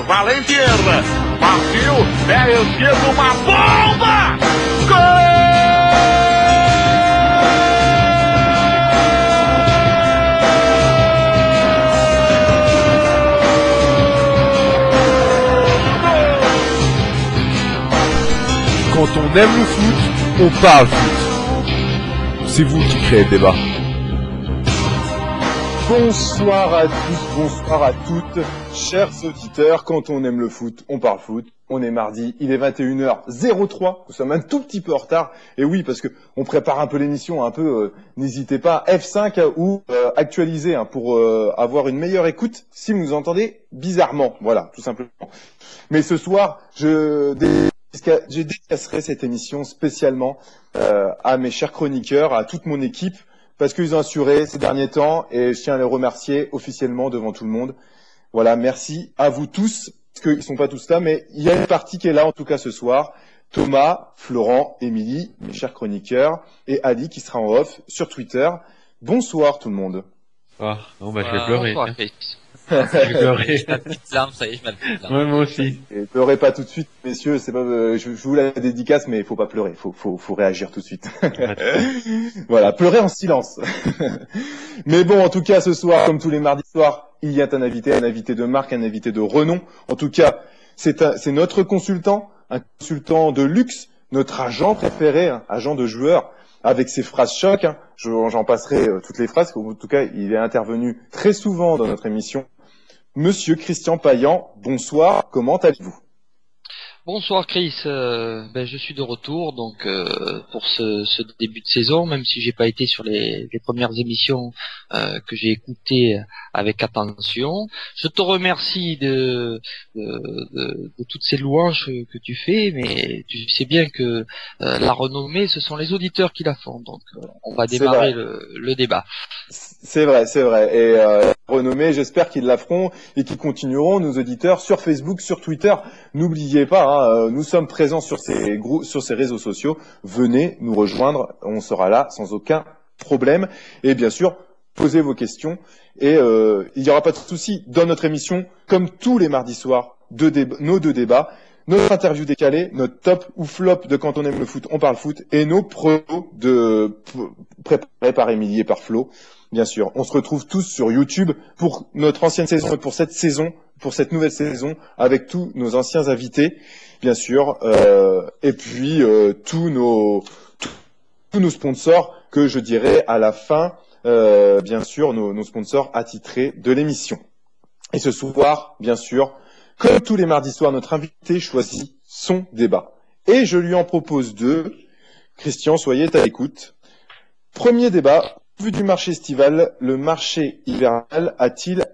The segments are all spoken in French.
Valentin. Partiu, pé esquerdo, uma bomba! Gol! Quand on aime le foot, on parle foot. C'est vous qui créez le débat. Bonsoir à tous, bonsoir à toutes, chers auditeurs. Quand on aime le foot, on parle foot. On est mardi, il est 21h03. Nous sommes un tout petit peu en retard. Et oui, parce que on prépare un peu l'émission, n'hésitez pas, F5 ou actualiser pour avoir une meilleure écoute si vous nous entendez bizarrement. Voilà, tout simplement. Mais ce soir, je dédicacerai cette émission spécialement à mes chers chroniqueurs, à toute mon équipe, parce qu'ils ont assuré ces derniers temps et je tiens à les remercier officiellement devant tout le monde. Voilà, merci à vous tous, parce qu'ils sont pas tous là, mais il y a une partie qui est là en tout cas ce soir. Thomas, Florent, Émilie, mes chers chroniqueurs, et Ali qui sera en off sur Twitter. Bonsoir tout le monde. Oh, bon bah je vais pleurer. Bonsoir, Chris. Je vais pleurer. Ma petite larme, ça y est, je m'appelle. Ouais, moi aussi. Et pleurez pas tout de suite, messieurs. C'est pas, je vous la dédicace, mais il faut pas pleurer. Faut réagir tout de suite. Voilà, pleurer en silence. Mais bon, en tout cas, ce soir, comme tous les mardis soirs, il y a un invité de marque, un invité de renom. En tout cas, c'est notre consultant, un consultant de luxe, notre agent préféré, agent de joueur, avec ses phrases choc. J'en passerai toutes les phrases. En tout cas, il est intervenu très souvent dans notre émission. Monsieur Christian Payan, bonsoir, comment allez-vous? Bonsoir Chris, je suis de retour donc pour ce début de saison, même si j'ai pas été sur les premières émissions que j'ai écoutées avec attention. Je te remercie de toutes ces louanges que tu fais, mais tu sais bien que la renommée, ce sont les auditeurs qui la font, donc on va démarrer le débat. C'est vrai. Et renommée, j'espère qu'ils la feront et qu'ils continueront, nos auditeurs, sur Facebook, sur Twitter. N'oubliez pas, nous sommes présents sur ces réseaux sociaux. Venez nous rejoindre, on sera là sans aucun problème. Et bien sûr, posez vos questions. Et il n'y aura pas de souci dans notre émission, comme tous les mardis soirs, nos deux débats. Notre interview décalée, notre top ou flop de Quand on aime le foot, on parle foot, et nos pronos préparés par Émilie et par Flo. Bien sûr, on se retrouve tous sur YouTube pour notre ancienne saison et pour cette nouvelle saison, avec tous nos anciens invités, bien sûr, et puis tous nos sponsors que je dirai à la fin, bien sûr, nos sponsors attitrés de l'émission. Et ce soir, bien sûr, comme tous les mardis soirs, notre invité choisit son débat. Et je lui en propose deux. Christian, soyez à l'écoute. Premier débat. Vu du marché estival, le marché hivernal a-t-il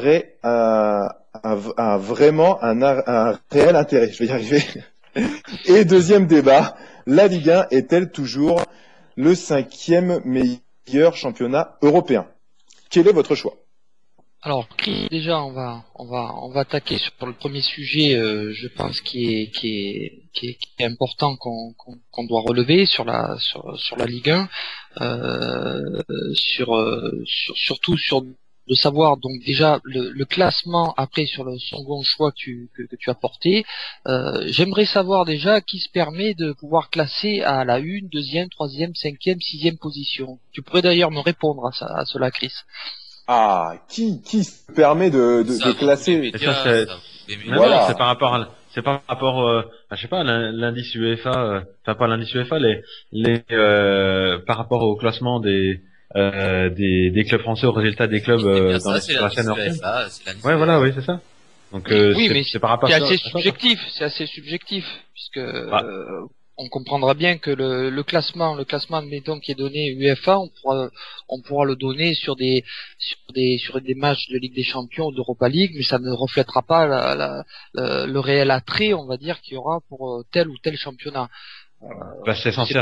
vraiment un réel intérêt? Je vais y arriver. Et deuxième débat. La Ligue 1 est-elle toujours le 5e meilleur championnat européen? Quel est votre choix? Alors, Chris, déjà, on va attaquer sur le premier sujet, je pense qui est important qu'on doit relever sur la Ligue 1, surtout sur de savoir donc déjà le classement après sur le second choix que tu as porté. J'aimerais savoir déjà qui se permet de pouvoir classer à la 1, 2e, 3e, 5e, 6e position. Tu pourrais d'ailleurs me répondre à cela, Chris. Ah, qui se permet de classer? Voilà. Non, c'est par rapport je sais pas, l'indice UEFA, pas l'indice UEFA, par rapport au classement des clubs français, au résultat des clubs dans la chaîne européenne. Ouais, voilà, oui, c'est ça. Donc oui, mais c'est par rapport c'est assez subjectif, puisque on comprendra bien que le classement admettons qui est donné UEFA, on pourra le donner sur des matchs de Ligue des Champions ou d'Europa League, mais ça ne reflètera pas le réel attrait, on va dire, qu'il y aura pour tel ou tel championnat. C'est censé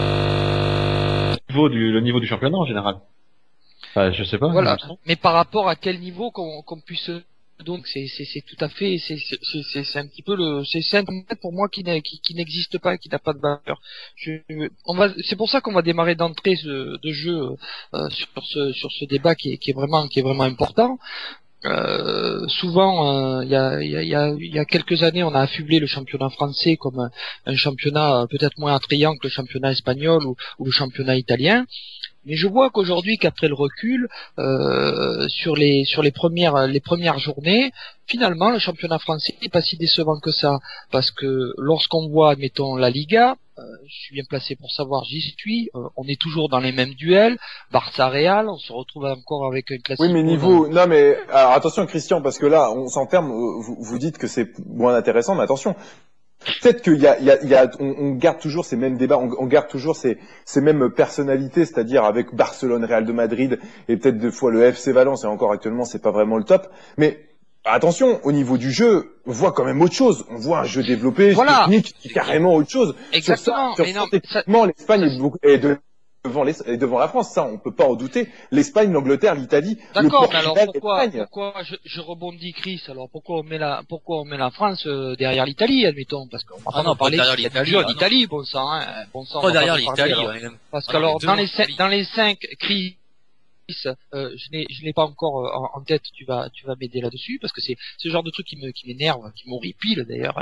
le niveau du championnat en général. Enfin, je sais pas. Voilà. Mais par rapport à quel niveau qu'on puisse, donc c'est tout à fait, c'est un petit peu c'est un concept pour moi qui n'existe pas, qui n'a pas de valeur. C'est pour ça qu'on va démarrer d'entrée de jeu sur ce débat qui est vraiment important. souvent, il y a quelques années, on a affublé le championnat français comme un championnat peut-être moins attrayant que le championnat espagnol ou le championnat italien. Mais je vois qu'aujourd'hui, qu'après le recul, sur les premières journées, finalement, le championnat français n'est pas si décevant que ça, parce que lorsqu'on voit, admettons, la Liga, je suis bien placé pour savoir, j'y suis, on est toujours dans les mêmes duels, Barça-Real, on se retrouve encore avec un classique. Oui, mais non, mais alors attention, Christian, parce que là, on s'enferme. Vous dites que c'est moins intéressant, mais attention. Peut-être on garde toujours ces mêmes débats, on garde toujours ces mêmes personnalités, c'est-à-dire avec Barcelone, Real de Madrid et peut-être des fois le FC Valence, et encore actuellement c'est pas vraiment le top. Mais attention, au niveau du jeu, on voit quand même autre chose. On voit un jeu développé, technique, carrément autre chose. Exactement. Techniquement, l'Espagne est devant la France, ça on peut pas en douter. L'Espagne, l'Angleterre, l'Italie. D'accord, mais alors pourquoi je rebondis, Chris? Alors pourquoi on met la France derrière l'Italie, admettons, parce qu'on va pas parler d'Italie, bon sang, bon sang. Pas derrière l'Italie, parce que alors dans les 5 Chris, je n'ai pas encore en tête. Tu vas m'aider là-dessus parce que c'est ce genre de truc qui m'énerve, qui m'horripile d'ailleurs.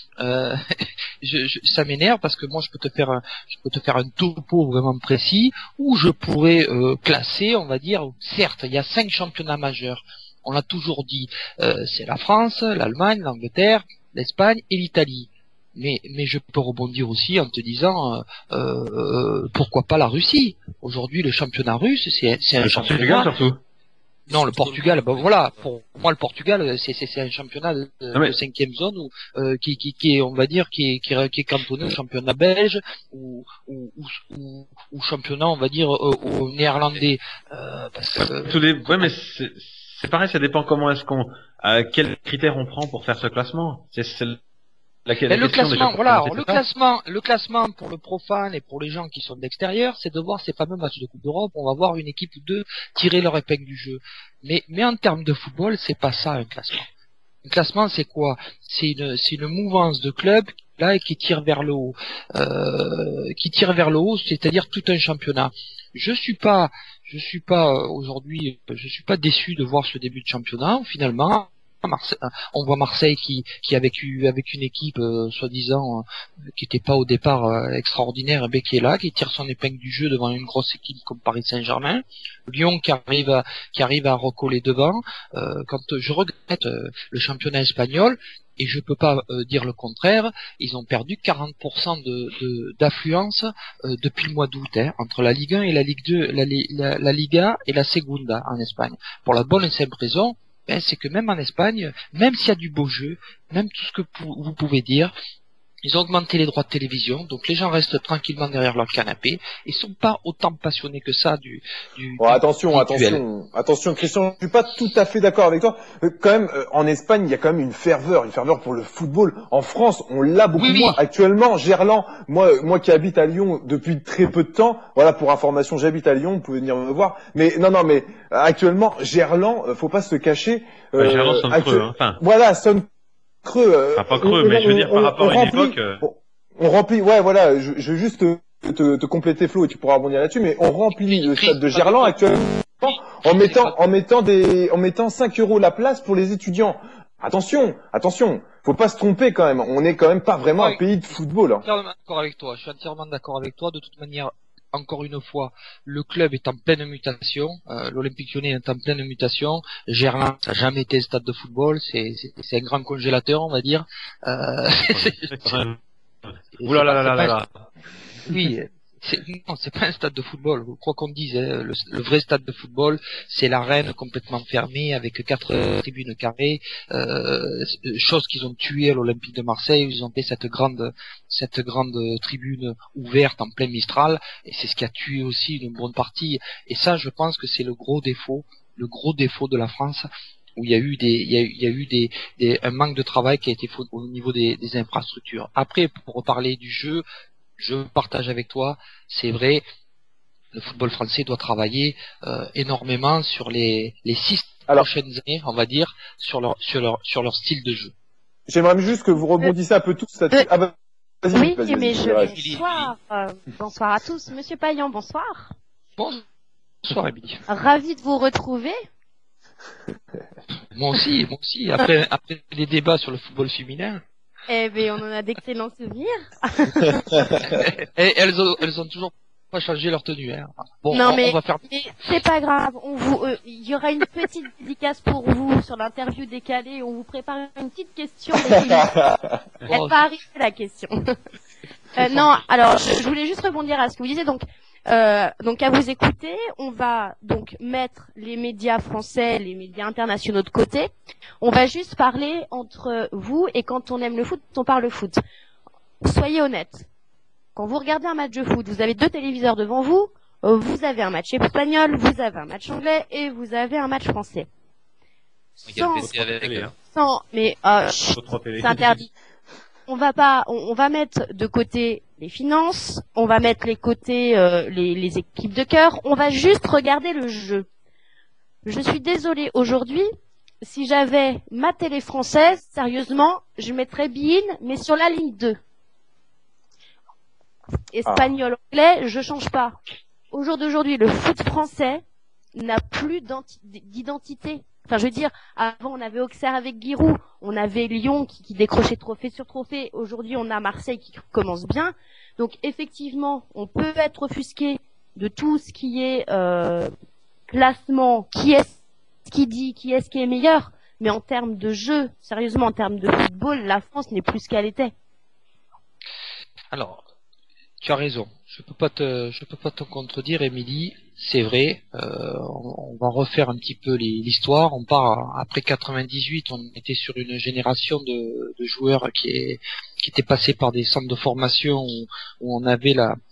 Ça m'énerve parce que moi je peux te faire un topo vraiment précis où je pourrais classer, on va dire. Certes, il y a 5 championnats majeurs. On l'a toujours dit. C'est la France, l'Allemagne, l'Angleterre, l'Espagne et l'Italie. Mais je peux rebondir aussi en te disant pourquoi pas la Russie. Aujourd'hui, le championnat russe, c'est un championnat. Surtout. Non, le Portugal, ben voilà, pour moi le Portugal, c'est un championnat de 5e zone où qui est, on va dire, qui est cantonné au championnat belge ou championnat, on va dire, au néerlandais. Parce que ouais, mais c'est pareil, ça dépend comment est-ce quels critères on prend pour faire ce classement. Le classement pour le profane et pour les gens qui sont de l'extérieur, c'est de voir ces fameux matchs de Coupe d'Europe. On va voir une équipe ou deux tirer leur épingle du jeu. Mais en termes de football, c'est pas ça un classement. Un classement, c'est quoi? C'est une mouvance de clubs là qui tire vers le haut, c'est-à-dire tout un championnat. Je suis pas aujourd'hui, je suis pas déçu de voir ce début de championnat. Finalement, on voit Marseille qui avec une équipe soi-disant qui n'était pas au départ extraordinaire, mais qui est là, qui tire son épingle du jeu devant une grosse équipe comme Paris Saint-Germain. Lyon qui arrive à recoller devant. Quand je regrette le championnat espagnol, et je peux pas dire le contraire, ils ont perdu 40% d'affluence depuis le mois d'août, entre la Ligue 1 et la Ligue 2, la Liga et la Segunda en Espagne. Pour la bonne et simple raison, c'est que même en Espagne, même s'il y a du beau jeu, même tout ce que vous pouvez dire, ils ont augmenté les droits de télévision, donc les gens restent tranquillement derrière leur canapé, et sont pas autant passionnés que ça attention, Christian, je suis pas tout à fait d'accord avec toi. Quand même, en Espagne, il y a quand même une ferveur pour le football. En France, on l'a beaucoup moins. Actuellement, Gerland, moi qui habite à Lyon depuis très peu de temps, voilà, pour information, j'habite à Lyon, vous pouvez venir me voir. Mais mais actuellement, Gerland, faut pas se cacher. Gerland sonne creux, hein. Enfin. Voilà, sonne creux. Pas creux, mais je veux dire par rapport à une époque. On remplit, voilà, je veux juste te compléter Flo et tu pourras rebondir là-dessus, mais on remplit le stade de Gerland actuellement en mettant 5 € la place pour les étudiants. Attention, faut pas se tromper quand même. On est quand même pas vraiment un pays de football. Hein. Je suis entièrement d'accord avec toi. De toute manière, encore une fois, le club est en pleine mutation. L'Olympique Lyonnais est en pleine mutation. Gerland, ça n'a jamais été un stade de football. C'est un grand congélateur, on va dire. Ouh là là là là là. Oui. C'est pas un stade de football. Quoi qu'on dise, le vrai stade de football, c'est l'arène complètement fermée avec 4 tribunes carrées, chose qu'ils ont tué à l'Olympique de Marseille où ils ont fait cette grande tribune ouverte en plein Mistral, et c'est ce qui a tué aussi une bonne partie. Et ça, je pense que c'est le gros défaut de la France, où il y a eu un manque de travail qui a été fait au niveau des infrastructures. Après, pour reparler du jeu, je partage avec toi, c'est vrai, le football français doit travailler énormément sur les 6 prochaines années, on va dire, sur leur style de jeu. J'aimerais juste que vous rebondissiez un peu tous là-dessus. Bonsoir à tous. Monsieur Payan, bonsoir. Bonsoir, Émilie. Ravi de vous retrouver. Moi aussi. Après les débats sur le football féminin. Eh ben, on en a d'excellents souvenirs. Et elles ont toujours pas changé leur tenue. Hein. Bon, Non, on va faire. mais c'est pas grave. Il y aura une petite dédicace pour vous sur l'interview décalée. On vous prépare une petite question. Elle va arriver la question. Non, alors je voulais juste rebondir à ce que vous disiez. Donc à vous écouter, on va donc mettre les médias français, les médias internationaux de côté. On va juste parler entre vous et quand on aime le foot, on parle foot. Soyez honnêtes. Quand vous regardez un match de foot, vous avez 2 téléviseurs devant vous, vous avez un match espagnol, vous avez un match anglais et vous avez un match français. C'est interdit. On va mettre de côté les finances, on va mettre les équipes de cœur, on va juste regarder le jeu. Je suis désolée, aujourd'hui, si j'avais ma télé française, sérieusement, je mettrais Bein, mais sur la ligne 2. Espagnol, anglais, je change pas. Au jour d'aujourd'hui, le foot français n'a plus d'identité. Enfin, je veux dire, avant, on avait Auxerre avec Giroud, on avait Lyon qui décrochait trophée sur trophée. Aujourd'hui, on a Marseille qui commence bien. Donc, effectivement, on peut être offusqué de tout ce qui est classement, qui est qui est meilleur. Mais en termes de jeu, sérieusement, en termes de football, la France n'est plus ce qu'elle était. Alors, tu as raison. Je peux pas te contredire, Émilie. C'est vrai. On va refaire un petit peu l'histoire. On part après 98. On était sur une génération de joueurs qui étaient passés par des centres de formation où on avait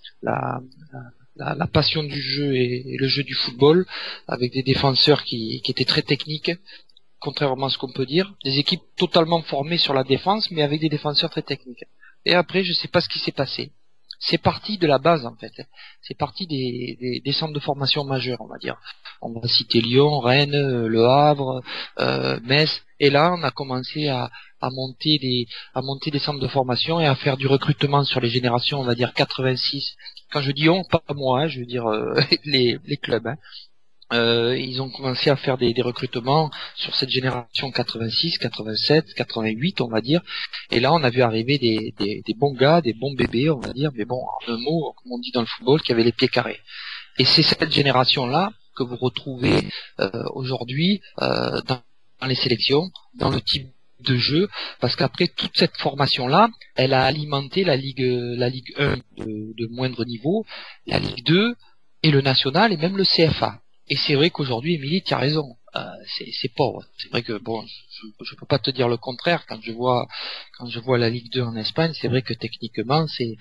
la passion du jeu et le jeu du football, avec des défenseurs qui étaient très techniques, contrairement à ce qu'on peut dire. Des équipes totalement formées sur la défense, mais avec des défenseurs très techniques. Et après, je sais pas ce qui s'est passé. C'est parti de la base, en fait. C'est parti des centres de formation majeurs, on va dire. On va citer Lyon, Rennes, Le Havre, Metz. Et là, on a commencé à monter des centres de formation et à faire du recrutement sur les générations, on va dire 86. Quand je dis on, pas moi, hein, je veux dire les clubs. Hein. Ils ont commencé à faire des recrutements sur cette génération 86, 87, 88, on va dire. Et là, on a vu arriver des bons gars, des bons bébés, on va dire, mais bon, en un mot, comme on dit dans le football, qui avaient les pieds carrés. Et c'est cette génération-là que vous retrouvez aujourd'hui dans les sélections, dans le type de jeu, parce qu'après toute cette formation-là, elle a alimenté la Ligue 1 de moindre niveau, la Ligue 2 et le national et même le CFA. Et c'est vrai qu'aujourd'hui, Émilie, tu as raison, c'est pauvre. C'est vrai que bon, je peux pas te dire le contraire. Quand je vois la Ligue 2 en Espagne, c'est vrai que techniquement, c'est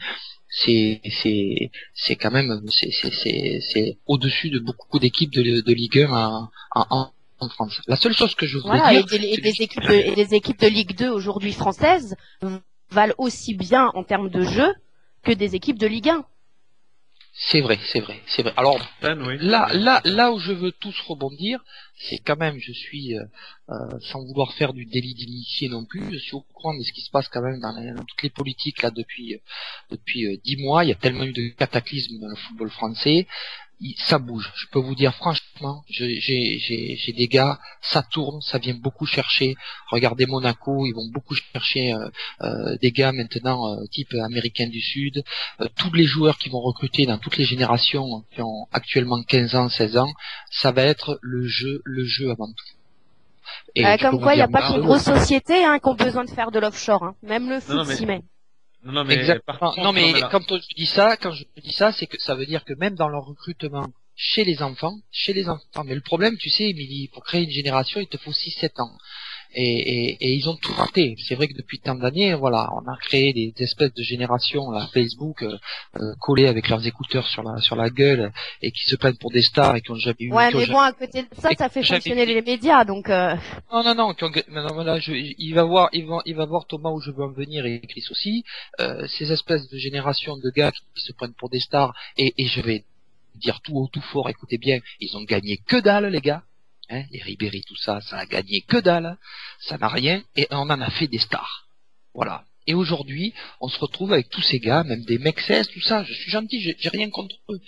quand même c'est au-dessus de beaucoup d'équipes de Ligue 1 en France. La seule chose que je voulais dire, et les équipes de Ligue 2 aujourd'hui françaises valent aussi bien en termes de jeu que des équipes de Ligue 1. C'est vrai. Alors là où je veux tous rebondir, c'est quand même, je suis sans vouloir faire du délit d'initié non plus, je suis au courant de ce qui se passe quand même dans toutes les politiques là depuis 10 mois. Il y a tellement eu de cataclysmes dans le football français. Ça bouge. Je peux vous dire franchement, j'ai des gars, ça tourne, ça vient beaucoup chercher. Regardez Monaco, ils vont beaucoup chercher des gars maintenant type américain du Sud. Tous les joueurs qui vont recruter dans toutes les générations qui ont actuellement 15 ans, 16 ans, ça va être le jeu avant tout. Et comme quoi, il n'y a pas que les grosses sociétés qui ont besoin de faire de l'offshore. Hein. Même le foot s'y met. Non mais exactement. Non mais quand je dis ça, c'est que ça veut dire que même dans leur recrutement chez les enfants, mais le problème, tu sais, Émilie, pour créer une génération, il te faut 6-7 ans. Et ils ont tout raté. C'est vrai que depuis tant d'années, voilà, on a créé des espèces de générations là, Facebook collées avec leurs écouteurs sur la gueule et qui se prennent pour des stars et qui ont jamais eu. Ouais, mais bon, à côté de ça, ça fait fonctionner les médias, donc. Non, là, il va voir Thomas où je veux en venir et Chris aussi. Ces espèces de générations de gars qui se prennent pour des stars et je vais dire tout haut tout fort. Écoutez bien, ils ont gagné que dalle, les gars. Hein, les Ribéry, tout ça, ça a gagné que dalle, ça n'a rien, et on en a fait des stars. Voilà. Et aujourd'hui, on se retrouve avec tous ces gars, même des mecs 16, tout ça, je suis gentil, j'ai rien contre eux.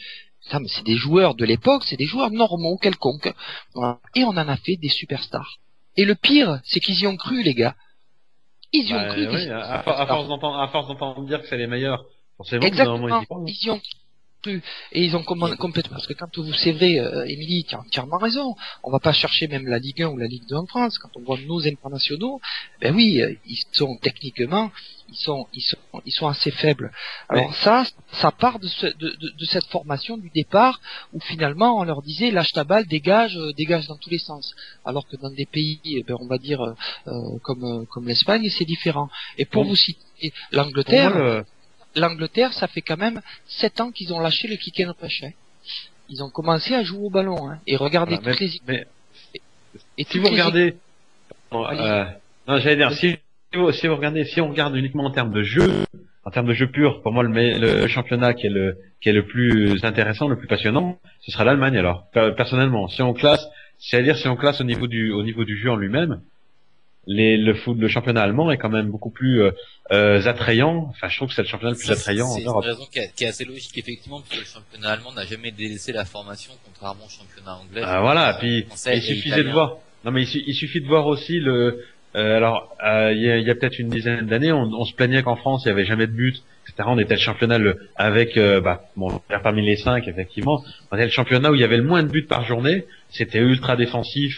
Ça, mais c'est des joueurs de l'époque, c'est des joueurs normaux quelconques. Voilà. Et on en a fait des superstars. Et le pire, c'est qu'ils y ont cru, les gars. Ils y ont cru. Oui, à force d'entendre dire que c'est les meilleurs, forcément, exactement, ils y ont cru. Et ils ont complètement, parce que quand vous, c'est vrai, Émilie, tu as entièrement raison. On va pas chercher même la Ligue 1 ou la Ligue 2 en France. Quand on voit nos internationaux, ben oui, ils sont techniquement, ils sont assez faibles. Alors ça part de cette formation du départ où finalement on leur disait lâche ta balle, dégage dans tous les sens. Alors que dans des pays, ben, on va dire comme l'Espagne, c'est différent. Et pour vous citer l'Angleterre, ça fait quand même 7 ans qu'ils ont lâché le kick and rush. Hein. Ils ont commencé à jouer au ballon. Hein. Et regardez toutes les équipes. Si vous regardez, non, j'allais dire, si vous regardez, si on regarde uniquement en termes de jeu pur, pour moi le championnat qui est le plus intéressant, le plus passionnant, ce sera l'Allemagne. Alors personnellement, si on classe au niveau du jeu en lui-même, le championnat allemand est quand même beaucoup plus attrayant. Enfin, je trouve que c'est le championnat le plus attrayant en Europe. C'est une raison qui est assez logique, effectivement, parce que le championnat allemand n'a jamais délaissé la formation, contrairement au championnat anglais. Voilà, puis il suffisait de voir. Non, mais il suffit de voir aussi il y a peut-être une dizaine d'années, on se plaignait qu'en France il y avait jamais de but, etc. On était le championnat parmi les 5 effectivement. On était le championnat où il y avait le moins de buts par journée. C'était ultra défensif.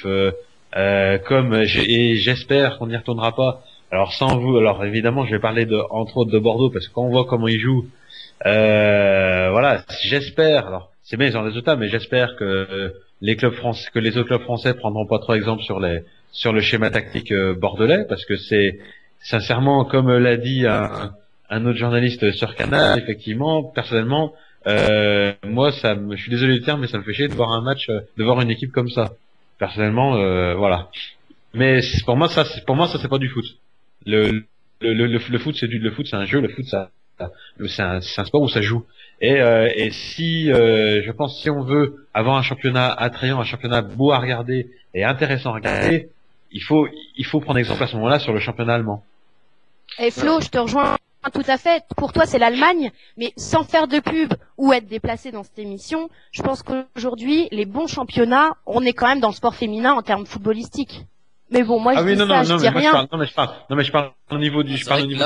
Et j'espère qu'on n'y retournera pas. Alors évidemment, je vais parler entre autres de Bordeaux parce que quand on voit comment ils jouent, j'espère. Alors c'est bien ils ont des résultats, mais j'espère que les autres clubs français prendront pas trop exemple sur le schéma tactique bordelais, parce que c'est sincèrement, comme l'a dit un autre journaliste sur Canal, effectivement, personnellement, moi je suis désolé du terme, mais ça me fait chier de voir de voir une équipe comme ça. Personnellement, voilà. Mais pour moi ça c'est pas du foot. Le foot c'est un jeu, le foot c'est un sport où ça joue. Et je pense si on veut avoir un championnat attrayant, un championnat beau à regarder et intéressant à regarder, il faut prendre exemple à ce moment-là sur le championnat allemand. Et Flo, je te rejoins tout à fait. Pour toi, c'est l'Allemagne, mais sans faire de pub ou être déplacé dans cette émission, je pense qu'aujourd'hui, les bons championnats, on est quand même dans le sport féminin en termes footballistiques. Mais bon, moi, je parle au niveau du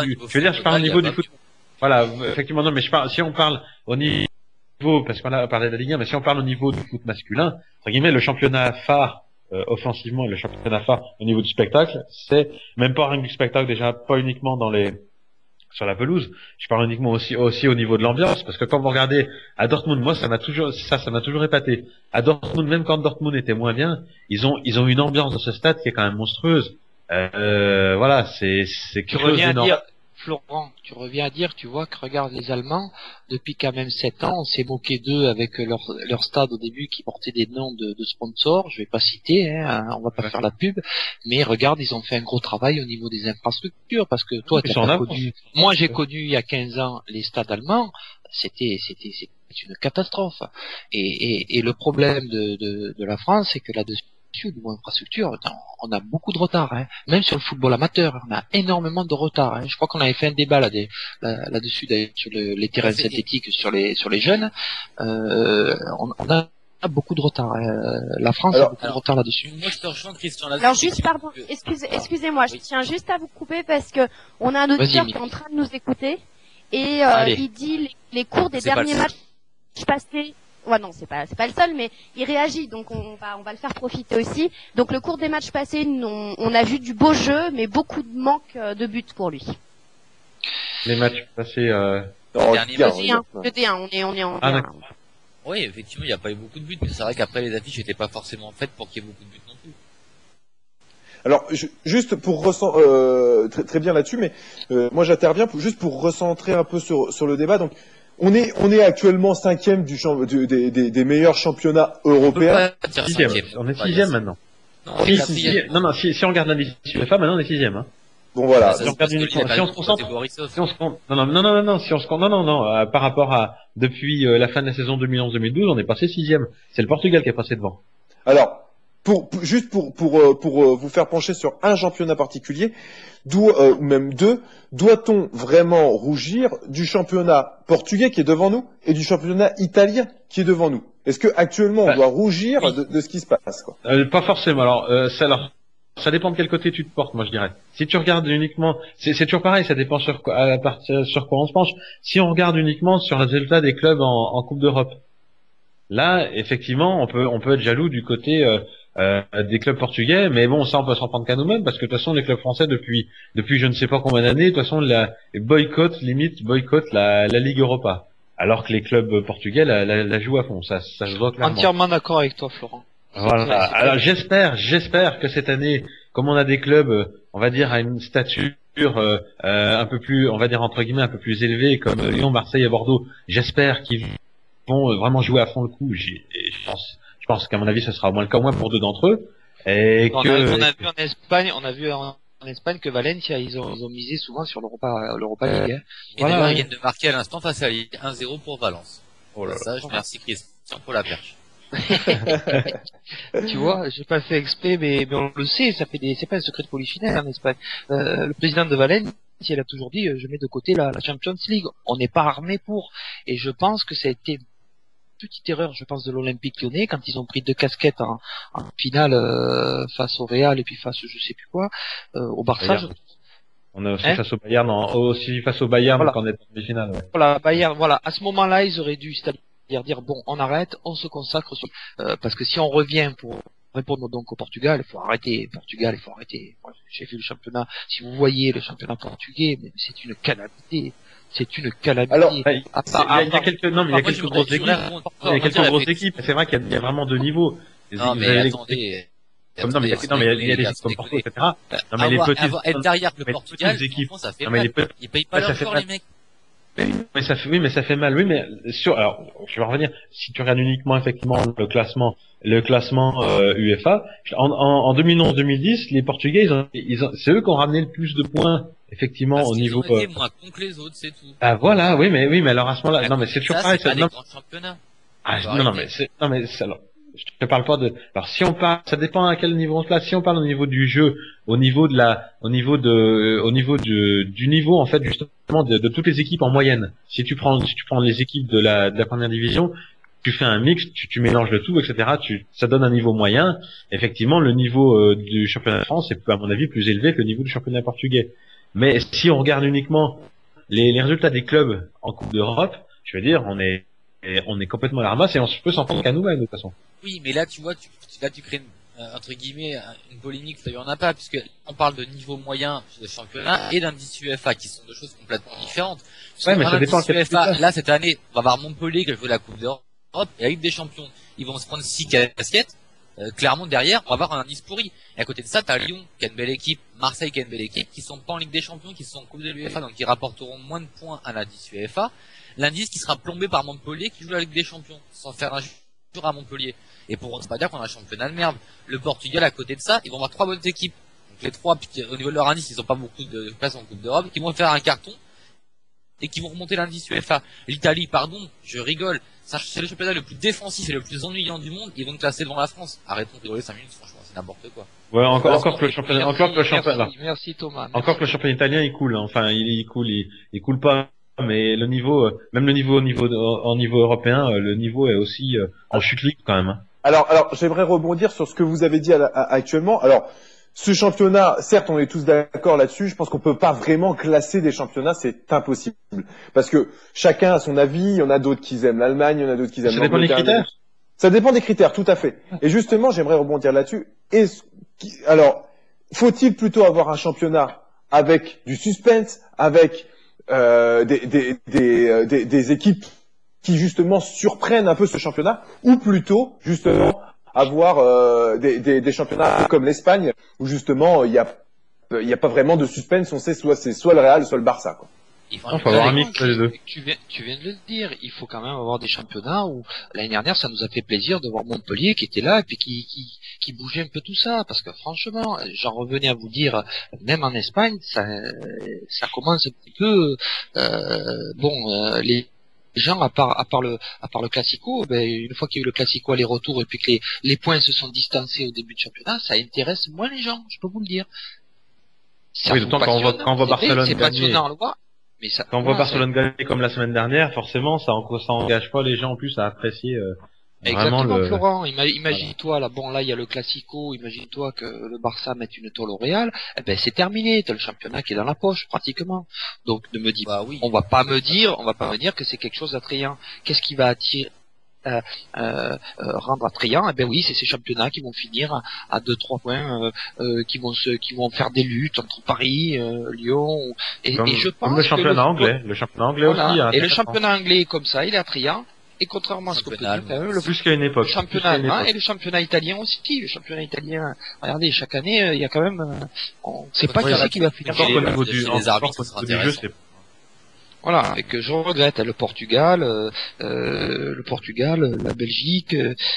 foot. Voilà, effectivement, non, mais si on parle au niveau, parce qu'on a parlé de la Ligue 1, mais si on parle au niveau du foot masculin, entre guillemets, le championnat phare, offensivement, et le championnat phare au niveau du spectacle, c'est même pas rien que du spectacle, déjà, pas uniquement sur la pelouse. Je parle uniquement aussi au niveau de l'ambiance, parce que quand vous regardez à Dortmund, moi, ça m'a toujours épaté. À Dortmund, même quand Dortmund était moins bien, ils ont une ambiance dans ce stade qui est quand même monstrueuse. Voilà, c'est quelque chose d'énorme. Florent, tu reviens à dire, tu vois, que regarde les Allemands, depuis quand même 7 ans, on s'est moqué d'eux avec leur stade au début qui portait des noms de sponsors, je vais pas citer, hein, on va pas faire la pub, mais regarde, ils ont fait un gros travail au niveau des infrastructures, parce que toi, t'as pas connu, moi j'ai connu il y a 15 ans les stades allemands, c'était une catastrophe. Et le problème de la France, c'est que là-dessus, au niveau infrastructure, on a beaucoup de retard, hein. Même sur le football amateur, on a énormément de retard, hein. Je crois qu'on avait fait un débat là-dessus sur les terrains synthétiques, sur les jeunes. On a beaucoup de retard, hein. La France a beaucoup de retard là-dessus. Moi, je te rejoins, Christian, là-dessus. Alors juste, pardon, excusez-moi, je tiens juste à vous couper parce que on a un auditeur qui est en train de nous écouter et il dit les cours des derniers matchs passés. Ouais, non, c'est pas le seul, mais il réagit, donc on va le faire profiter aussi. Donc le cours des matchs passés, on a vu du beau jeu, mais beaucoup de manque de buts pour lui. Les matchs passés, le D1, on est en D1. Oui, effectivement, il n'y a pas eu beaucoup de buts, mais c'est vrai qu'après les affiches n'étaient pas forcément faites pour qu'il y ait beaucoup de buts non plus. Alors, juste pour très bien là-dessus, mais moi j'interviens juste pour recentrer un peu sur le débat. Donc, on est actuellement 5e des meilleurs championnats européens. On est 6e maintenant. Si on regarde l'indice UEFA, maintenant on est 6e. Hein. Bon voilà. Si on se concentre, par rapport à depuis la fin de la saison 2011-2012, on est passé 6e. C'est le Portugal qui est passé devant. Alors, juste pour vous faire pencher sur un championnat particulier, ou même deux, doit-on vraiment rougir du championnat portugais qui est devant nous et du championnat italien qui est devant nous? Est-ce que actuellement on doit rougir de ce qui se passe, quoi? Pas forcément. Ça dépend de quel côté tu te portes, moi je dirais. Si tu regardes uniquement, c'est toujours pareil, ça dépend sur quoi on se penche. Si on regarde uniquement sur le résultat des clubs en Coupe d'Europe, là effectivement on peut être jaloux du côté des clubs portugais, mais bon, ça on peut s'en prendre qu'à nous-mêmes, parce que de toute façon les clubs français depuis je ne sais pas combien d'années, de toute façon boycottent la Ligue Europa, alors que les clubs portugais la jouent à fond. Ça se voit clairement. Entièrement d'accord avec toi, Florent. Voilà. Alors j'espère que cette année, comme on a des clubs, on va dire à une stature un peu plus, on va dire entre guillemets un peu plus élevée, comme Lyon, Marseille et Bordeaux, j'espère qu'ils vont vraiment jouer à fond le coup. Je pense qu'à mon avis, ce sera au moins le cas, au moins pour deux d'entre eux. Et on a vu en Espagne que Valencia, ils ont misé souvent sur l'Europa League. Et d'ailleurs, ils viennent de marquer à l'instant face à Lille 1-0 pour Valence. Oh là là. Merci Christian pour la perche. Tu vois, j'ai pas fait exprès, mais on le sait, c'est pas un secret de polichinelle en Espagne. Le président de Valencia, il a toujours dit, je mets de côté la Champions League. On n'est pas armé pour. Et je pense que ça a été une petite erreur, je pense, de l'Olympique Lyonnais quand ils ont pris deux casquettes en finale face au Real et puis face, je sais plus quoi, au Barça. On a aussi face au Bayern, voilà. Quand on est en demi-finale. Ouais. Voilà, Bayern. Voilà, à ce moment-là, ils auraient dû dire bon, on arrête, on se consacre sur parce que si on revient pour répondre donc au Portugal, il faut arrêter. Moi, j'ai vu le championnat. Si vous voyez le championnat portugais, mais c'est une calamité. Alors, il y a quelques grosses équipes. C'est vrai qu'il y a vraiment deux niveaux. Non, mais attendez. Il y a des équipes comme Porto, etc. Non, mais les petites, être derrière le Portugal, ça fait mal. Ils payent pas leur corps, les mecs. Mais ça fait mal. Oui, mais alors, je vais revenir. Si tu regardes uniquement effectivement le classement UEFA, en 2011-2010, les Portugais, c'est eux qui ont ramené le plus de points, effectivement, parce au niveau. Ils ont été moins cons que les autres, c'est tout. Ah voilà, oui, mais alors à ce moment-là, non, mais c'est toujours pareil. C'est pas des grands championnats. Je te parle pas de. Alors si on parle, ça dépend à quel niveau on se place. Si on parle au niveau du jeu, au niveau du niveau en fait justement de toutes les équipes en moyenne. Si tu prends les équipes de la première division, tu fais un mix, tu mélanges le tout, etc. Ça donne un niveau moyen. Effectivement, le niveau du championnat de France est à mon avis plus élevé que le niveau du championnat portugais. Mais si on regarde uniquement les résultats des clubs en Coupe d'Europe, je veux dire, on est complètement à la ramasse et on peut s'en prendre qu'à nous-mêmes de toute façon. Oui, mais là, tu vois, tu crées entre guillemets une polémique, ça y en a pas, puisque on parle de niveau moyen de championnat et d'indice UEFA, qui sont deux choses complètement différentes. Ouais, mais ça dépend de UEFA, là, cette année, on va avoir Montpellier qui joue la Coupe d'Europe et la Ligue des Champions. Ils vont se prendre 6 casquettes. Clairement, derrière, on va avoir un indice pourri. Et à côté de ça, t'as Lyon, qui a une belle équipe, Marseille, qui a une belle équipe, qui sont pas en Ligue des Champions, qui sont en Coupe de l'UEFA, donc qui rapporteront moins de points à l'indice UEFA. L'indice qui sera plombé par Montpellier, qui joue la Ligue des Champions, sans faire un jour à Montpellier. Et pour ne pas dire qu'on a un championnat de merde. Le Portugal, à côté de ça, ils vont avoir 3 bonnes équipes. Donc les 3, au niveau de leur indice, ils n'ont pas beaucoup de place en Coupe d'Europe, qui vont faire un carton, et qui vont remonter l'indice UEFA. L'Italie, pardon, je rigole. C'est le championnat le plus défensif et le plus ennuyant du monde. Ils vont classer devant la France. Arrêtons de rigoler 5 minutes, franchement, c'est n'importe quoi. Ouais, encore que le championnat, Merci Thomas. Encore que le championnat italien, il coule. Enfin, il coule pas. Mais le niveau, même le niveau au niveau européen, le niveau est aussi en chute libre quand même. Alors, j'aimerais rebondir sur ce que vous avez dit actuellement. Alors, ce championnat, certes, on est tous d'accord là-dessus. Je pense qu'on peut pas vraiment classer des championnats, c'est impossible, parce que chacun a son avis. Il y en a d'autres qui aiment l'Allemagne, il y en a d'autres qui aiment l'Angleterre. Ça dépend des critères. Ça dépend des critères, tout à fait. Et justement, j'aimerais rebondir là-dessus. Alors, faut-il plutôt avoir un championnat avec du suspense, avec des équipes qui justement surprennent un peu ce championnat, ou plutôt justement avoir des championnats comme l'Espagne où justement il y a pas vraiment de suspense, on sait c'est soit le Real soit le Barça, quoi. Il faut avoir un mix les deux. Tu viens de le dire, il faut quand même avoir des championnats où l'année dernière ça nous a fait plaisir de voir Montpellier qui était là et puis qui bougeait un peu tout ça, parce que franchement, j'en revenais à vous dire, même en Espagne, ça commence un petit peu les gens, à part le Classico, ben, une fois qu'il y a eu le Classico aller-retour et puis que les points se sont distancés au début de championnat, ça intéresse moins les gens, je peux vous le dire. Ça Oui, d'autant quand on voit Barcelone c'est gagner. passionnant à le voir, mais ça, Quand on voit Barcelone gagner comme la semaine dernière, forcément, ça engage pas les gens en plus à apprécier vraiment exactement, le. Florent. Imagine-toi, là, bon, là, il y a le Classico. Imagine-toi que le Barça mette une tôle au Real. Eh ben, c'est terminé. T'as le championnat qui est dans la poche, pratiquement. Donc, ne me dis pas, oui. on va pas me dire que c'est quelque chose d'attrayant. Qu'est-ce qui va attirer, rendre attrayant? Eh ben oui, c'est ces championnats qui vont finir à 2-3 points, qui vont faire des luttes entre Paris, Lyon, et je pense comme le championnat anglais. Le championnat anglais voilà. aussi. Et le championnat anglais est comme ça, il est attrayant. Et contrairement à ce qu'on peut dire, quand même, plus qu'à une époque. Le championnat allemand et le championnat italien aussi. Le championnat italien, regardez, chaque année, il y a quand même, on sait pas qui va finir. Au niveau du jeu, c'est. Voilà, avec je regrette le Portugal, la Belgique,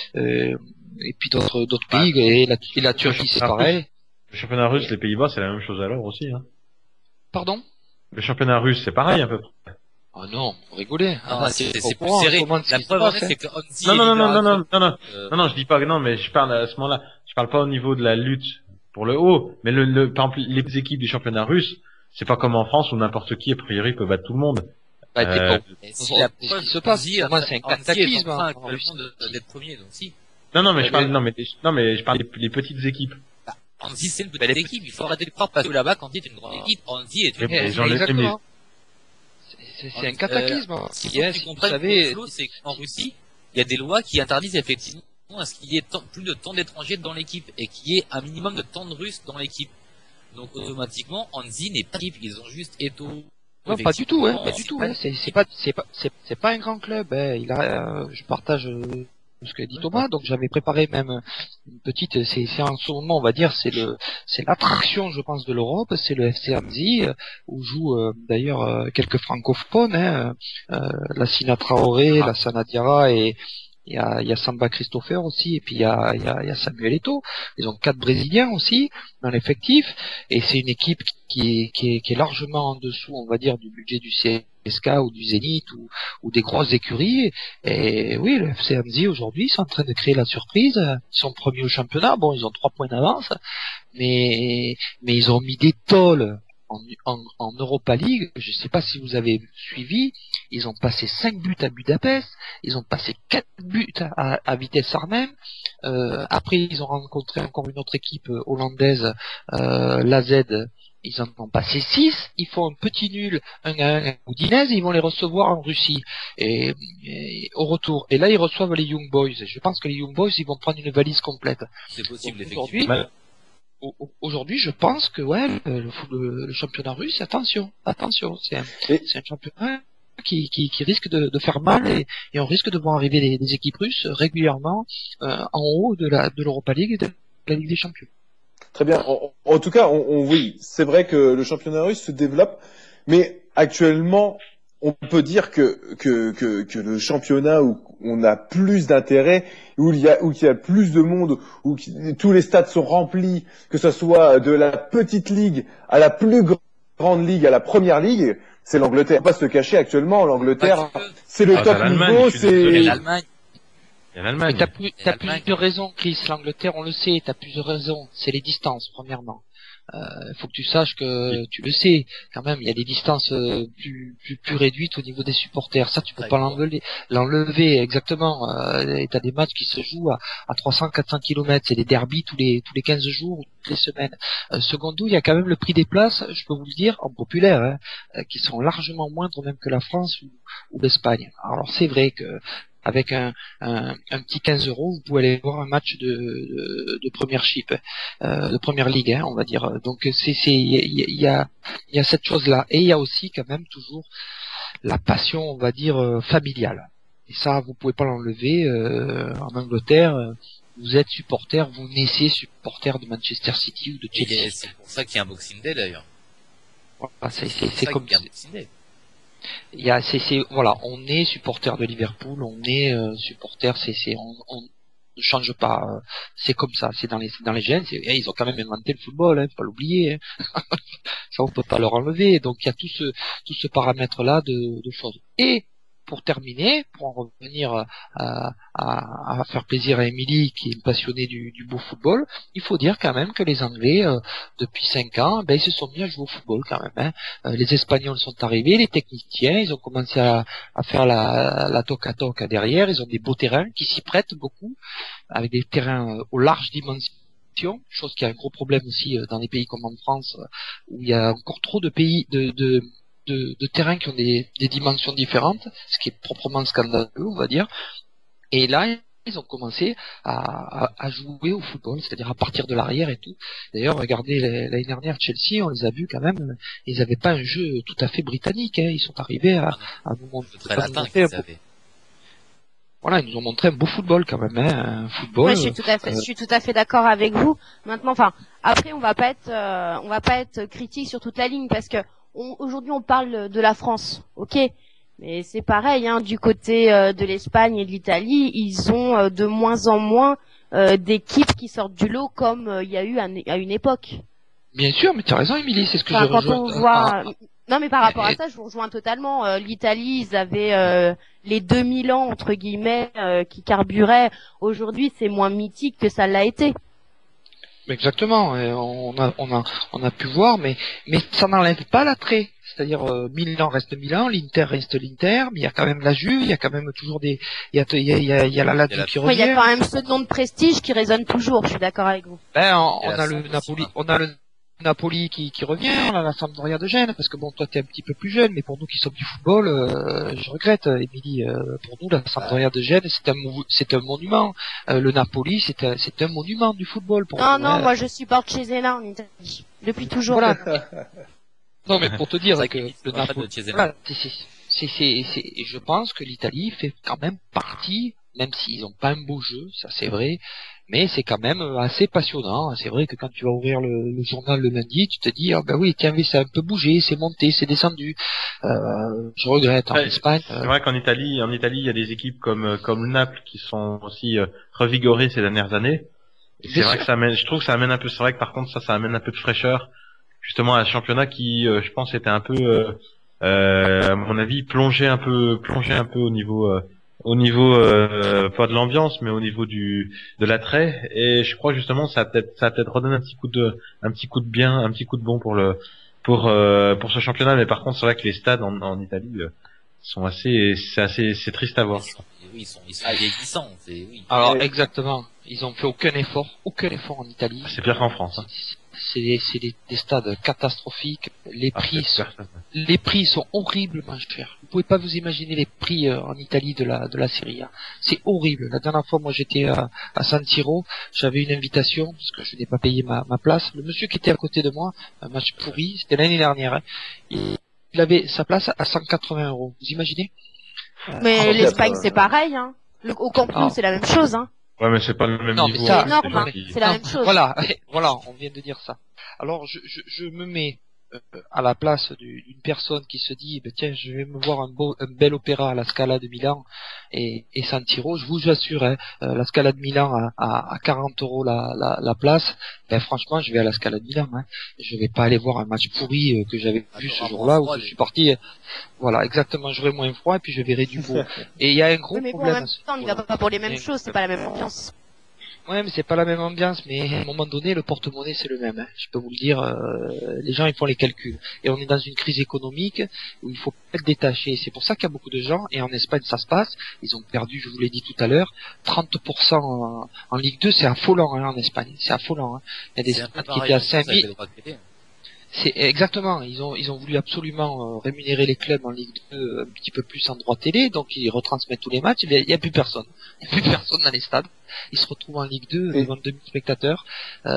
et puis d'autres pays, et la Turquie, c'est pareil. Le championnat russe, les Pays-Bas, c'est la même chose alors aussi. Hein. Pardon? Le championnat russe, c'est pareil à peu près. Ah non, vous rigolez. C'est plus serré. La preuve en est, c'est que Hansi non, je dis pas que non, mais je parle à ce moment-là. Je parle pas au niveau de la lutte pour le haut, mais par exemple, les équipes du championnat russe, c'est pas comme en France où n'importe qui, a priori, peut battre tout le monde. Si la preuve se passe, pour moi, c'est un cataclysme. D'être premier, donc si. Non, mais je parle des petites équipes. Hansi, c'est une petite équipe. Il faut arrêter de croire parce que là-bas, quand il est une grande équipe, Hansi est une grande équipe. C'est un cataclysme. Ce qu'il faut que tu savez, c'est qu'en Russie, il y a des lois qui interdisent effectivement à ce qu'il y ait plus de temps d'étrangers dans l'équipe et qu'il y ait un minimum de temps de Russes dans l'équipe. Donc automatiquement, Hansi n'est pas équipe, ils ont juste Eto'o. Non, pas du tout, pas du tout. C'est pas un grand club. Je partage ce que dit Thomas. Donc j'avais préparé même une petite. C'est en ce moment, on va dire, c'est l'attraction, je pense, de l'Europe. C'est le FC Hansi où jouent d'ailleurs quelques francophones. La Sina Traoré, la Sana Diarra et il y a Samba Christopher aussi, et puis il y a Samuel Eto'o. Ils ont 4 Brésiliens aussi dans l'effectif, et c'est une équipe qui est largement en dessous, on va dire, du budget du CSK ou du Zénith ou des grosses écuries. Et oui, le FC Hansi aujourd'hui, ils sont en train de créer la surprise. Ils sont premiers au championnat. Bon, ils ont 3 points d'avance, mais ils ont mis des tôles en Europa League. Je ne sais pas si vous avez suivi, ils ont passé 5 buts à Budapest, ils ont passé 4 buts à Vitesse Arnhem, après ils ont rencontré encore une autre équipe hollandaise, l'AZ, ils en ont passé 6, ils font un petit nul, un à Udinese, et ils vont les recevoir en Russie, et au retour, et là ils reçoivent les Young Boys. Je pense que les Young Boys, ils vont prendre une valise complète. C'est possible, effectivement. Aujourd'hui, je pense que le championnat russe, attention, c'est un championnat qui risque de faire mal, et on risque de voir arriver des équipes russes régulièrement en haut de l'Europa League et de la Ligue des Champions. Très bien. En tout cas, oui, c'est vrai que le championnat russe se développe, mais actuellement, on peut dire que le championnat où on a plus d'intérêt, où il y a plus de monde, où tous les stades sont remplis, que ce soit de la petite ligue à la plus grande ligue, à la première ligue, c'est l'Angleterre. On va pas se le cacher actuellement, l'Angleterre, c'est le top niveau, c'est l'Allemagne. T'as plusieurs raisons, Chris. L'Angleterre, on le sait, t'as plusieurs raisons. C'est les distances, premièrement. Faut que tu saches que tu le sais quand même, il y a des distances plus réduites au niveau des supporters. Ça, tu peux pas l'enlever exactement. Et t'as des matchs qui se jouent à 300-400 km. C'est des derbies tous les 15 jours ou toutes les semaines. Secondo, il y a quand même le prix des places, je peux vous le dire, en populaire, qui sont largement moindres même que la France ou l'Espagne. Alors c'est vrai que avec un petit 15 €, vous pouvez aller voir un match de première chip, de première ligue, on va dire. Donc il y a cette chose-là, et il y a aussi quand même toujours la passion, on va dire, familiale. Et ça, vous pouvez pas l'enlever. En Angleterre, vous êtes supporter, vous naissez supporter de Manchester City ou de Chelsea. C'est pour ça qu'il y a un Boxing Day d'ailleurs. Voilà, c'est comme ça. Voilà, on est supporter de Liverpool, on est supporter, on ne change pas, c'est comme ça, c'est dans les gènes. Ils ont quand même inventé le football, faut pas l'oublier. Ça, on peut pas leur enlever. Donc il y a tout ce paramètre là de choses. Et pour terminer, pour en revenir à faire plaisir à Émilie, qui est une passionnée du beau football, il faut dire quand même que les Anglais, depuis 5 ans, ils se sont mis à jouer au football quand même. Les Espagnols sont arrivés, les techniciens, ils ont commencé à faire la toca-toca derrière, ils ont des beaux terrains qui s'y prêtent beaucoup, avec des terrains aux larges dimensions, chose qui a un gros problème aussi dans les pays comme en France, où il y a encore trop de pays de terrains qui ont des dimensions différentes, ce qui est proprement scandaleux, on va dire. Et là, ils ont commencé à jouer au football, c'est-à-dire à partir de l'arrière et tout. D'ailleurs, regardez l'année dernière Chelsea, on les a vus quand même, ils n'avaient pas un jeu tout à fait britannique, ils sont arrivés à nous montrer voilà, ils nous ont montré un beau football quand même, un football. Ouais, je suis tout à fait d'accord avec vous. Maintenant, enfin, après, on va pas être critique sur toute la ligne parce que aujourd'hui on parle de la France, ok, mais c'est pareil, du côté de l'Espagne et de l'Italie, ils ont de moins en moins d'équipes qui sortent du lot comme il y a eu à une époque. Bien sûr, mais tu as raison, Émilie, c'est ce que je rejoins. Non, mais par rapport à ça, je vous rejoins totalement. L'Italie, ils avaient les 2000 ans entre guillemets qui carburaient. Aujourd'hui, c'est moins mythique que ça l'a été. Exactement, on a pu voir, mais ça n'enlève pas l'attrait. C'est-à-dire Milan reste Milan, l'Inter reste l'Inter, mais il y a quand même la Juve, il y a quand même toujours il y a la Lazio qui revient. Il y a quand même ce nom de prestige qui résonne toujours. Je suis d'accord avec vous. On a le Napoli qui revient, on a la Sampdoria de Gênes, parce que bon, toi t'es un petit peu plus jeune, mais pour nous qui sommes du football, je regrette, Émilie, pour nous la Sampdoria de Gênes c'est un monument, le Napoli c'est un monument du football pour nous. Non, moi je supporte Cesena en Italie depuis toujours. Voilà. Non, mais pour te dire que le Napoli, voilà, je pense que l'Italie fait quand même partie, même s'ils n'ont pas un beau jeu, ça c'est vrai, mais c'est quand même assez passionnant. C'est vrai que quand tu vas ouvrir le journal le lundi, tu te dis, ah ben oui, tiens, mais ça a un peu bougé, c'est monté, c'est descendu. Je regrette en Espagne. C'est vrai qu'en Italie, il y a des équipes comme le Naples qui sont aussi revigorées ces dernières années. Et c'est vrai que je trouve que ça amène un peu, c'est vrai que par contre ça amène un peu de fraîcheur, justement à un championnat qui, je pense, était un peu, à mon avis, plongé un peu au niveau pas de l'ambiance, mais au niveau de l'attrait. Et je crois justement ça a peut-être redonné un petit coup de bon pour ce championnat. Mais par contre c'est vrai que les stades en Italie sont c'est triste à voir. Ils sont vieillissants. Oui. Alors exactement, ils ont fait aucun effort en Italie. C'est pire qu'en France. C'est des stades catastrophiques. Les prix sont horriblement chers. Vous pouvez pas vous imaginer les prix en Italie de la Serie A. C'est horrible. La dernière fois, moi, j'étais à San Siro. J'avais une invitation parce que je n'ai pas payé ma place. Le monsieur qui était à côté de moi, un match pourri, c'était l'année dernière. Il avait sa place à 180 €. Vous imaginez? Mais l'Espagne, c'est pareil. Au Camp Nou, c'est la même chose. Ouais, mais c'est pas le même niveau. Mais ça, c'est la même chose. Voilà, on vient de dire ça. Alors, je me mets à la place d'une personne qui se dit, tiens, je vais me voir un bel opéra à la Scala de Milan et San Siro. Je vous assure, la Scala de Milan à 40 € la place. Franchement, je vais à la Scala de Milan. Je vais pas aller voir un match pourri que j'avais vu ce jour-là où je suis parti. Voilà, exactement. J'aurai moins froid et puis je verrai du beau. Et il y a un gros problème. Mais en même temps, on n'y va pas pour les mêmes choses. C'est pas la même ambiance. Ouais, mais c'est pas la même ambiance, mais à un moment donné, le porte-monnaie, c'est le même. Je peux vous le dire, les gens, ils font les calculs. Et on est dans une crise économique où il faut être détaché. C'est pour ça qu'il y a beaucoup de gens, et en Espagne, ça se passe. Ils ont perdu, je vous l'ai dit tout à l'heure, 30% en Ligue 2, c'est affolant, en Espagne. C'est affolant, Il y a des stades qui étaient à 5000. C'est exactement. Ils ont voulu absolument rémunérer les clubs en Ligue 2 un petit peu plus en droit télé, donc ils retransmettent tous les matchs. Il y a plus personne. Il y a plus personne dans les stades. Ils se retrouvent en Ligue 2 devant 2000 spectateurs.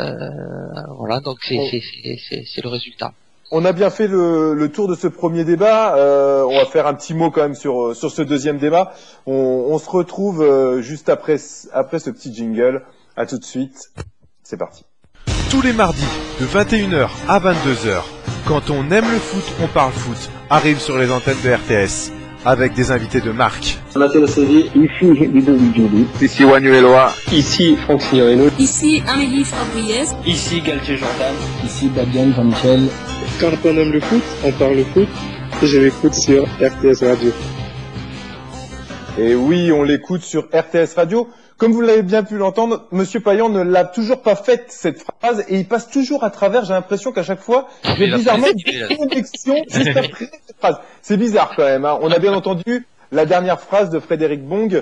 Voilà, donc c'est le résultat. On a bien fait le tour de ce premier débat. On va faire un petit mot quand même sur ce deuxième débat. On se retrouve juste après ce petit jingle. À tout de suite. C'est parti. Tous les mardis, de 21h à 22h, quand on aime le foot, on parle foot, arrive sur les antennes de RTS, avec des invités de marque. Mathieu Séville, ici Ludovic Giuли, ici Wagner Eloa, ici Franck Signorino, ici Amélie Fabriès, ici Galtier Jordan, ici Babian Jean-Michel. Quand on aime le foot, on parle le foot, et je l'écoute sur RTS Radio. Et oui, on l'écoute sur RTS Radio. Comme vous l'avez bien pu l'entendre, Monsieur Payan ne l'a toujours pas faite, cette phrase, et il passe toujours à travers. J'ai l'impression qu'à chaque fois, il fait bizarrement des connexions juste après cette phrase. C'est bizarre quand même, hein. On a bien entendu la dernière phrase de Frédéric Bong,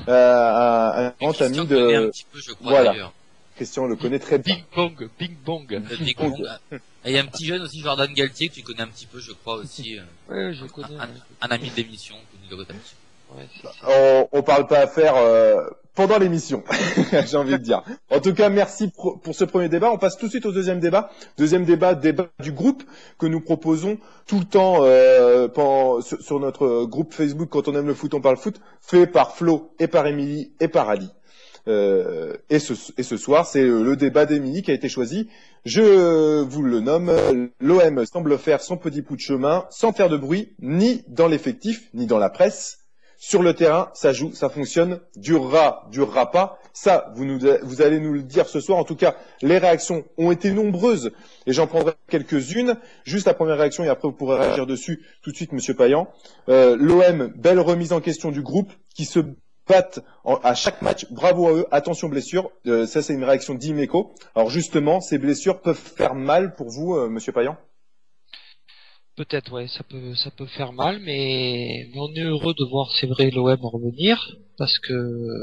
un grand ami de... Un petit peu, je crois, voilà. d'ailleurs. Christian le connaît très bien. Bing Bong. Bing Bong. Et il y a un petit jeune aussi, Jordan Galtier, que tu connais un petit peu, je crois aussi. Ouais, je connais. Un ami de l'émission, connu de Gotham. Ouais, on parle pas à faire pendant l'émission, j'ai envie de dire. En tout cas, merci pour ce premier débat. On passe tout de suite au deuxième débat. Débat du groupe que nous proposons tout le temps sur notre groupe Facebook Quand on aime le foot, on parle foot, fait par Flo et par Émilie et par Ali. Et ce soir, c'est le débat d'Émilie qui a été choisi. Je vous le nomme, l'OM semble faire son petit bout de chemin sans faire de bruit, ni dans l'effectif, ni dans la presse. Sur le terrain, ça joue, ça fonctionne, durera pas. Ça, vous allez nous le dire ce soir. En tout cas, les réactions ont été nombreuses et j'en prendrai quelques-unes. Juste la première réaction et après vous pourrez réagir dessus tout de suite, Monsieur Payan. L'OM, belle remise en question du groupe qui se battent à chaque match. Bravo à eux. Attention blessures. Ça, c'est une réaction d'Imeco. Alors justement, ces blessures peuvent faire mal pour vous, Monsieur Payan? Peut-être, ouais, ça peut faire mal, mais on est heureux de voir, c'est vrai, l'OM revenir, parce que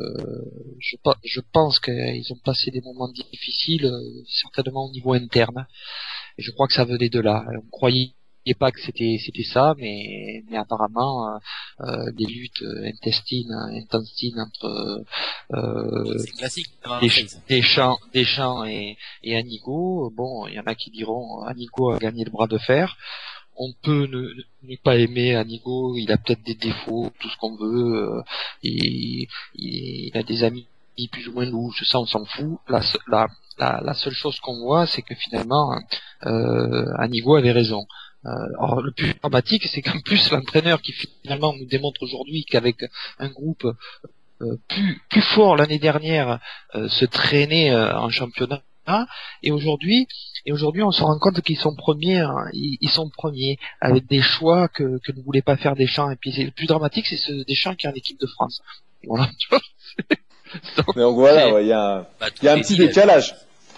je pense qu'ils ont passé des moments difficiles, certainement au niveau interne, et je crois que ça venait de là. On croyait pas que c'était ça, mais apparemment des luttes intestines entre c'est classique, Deschamps et Anigo. Bon, il y en a qui diront Anigo a gagné le bras de fer. On peut ne pas aimer Anigo, il a peut-être des défauts, tout ce qu'on veut, il a des amis plus ou moins louches, ça on s'en fout. La seule chose qu'on voit, c'est que finalement Anigo avait raison. Alors le plus dramatique, c'est qu'en plus l'entraîneur qui finalement nous démontre aujourd'hui qu'avec un groupe plus fort l'année dernière se traînait en championnat. Et aujourd'hui, on se rend compte qu'ils sont premiers. Hein, ils sont premiers avec des choix que ne voulait pas faire Deschamps. Et puis le plus dramatique, c'est ce Deschamps qui est en équipe de France. Et voilà. Donc voilà, il y a un petit décalage.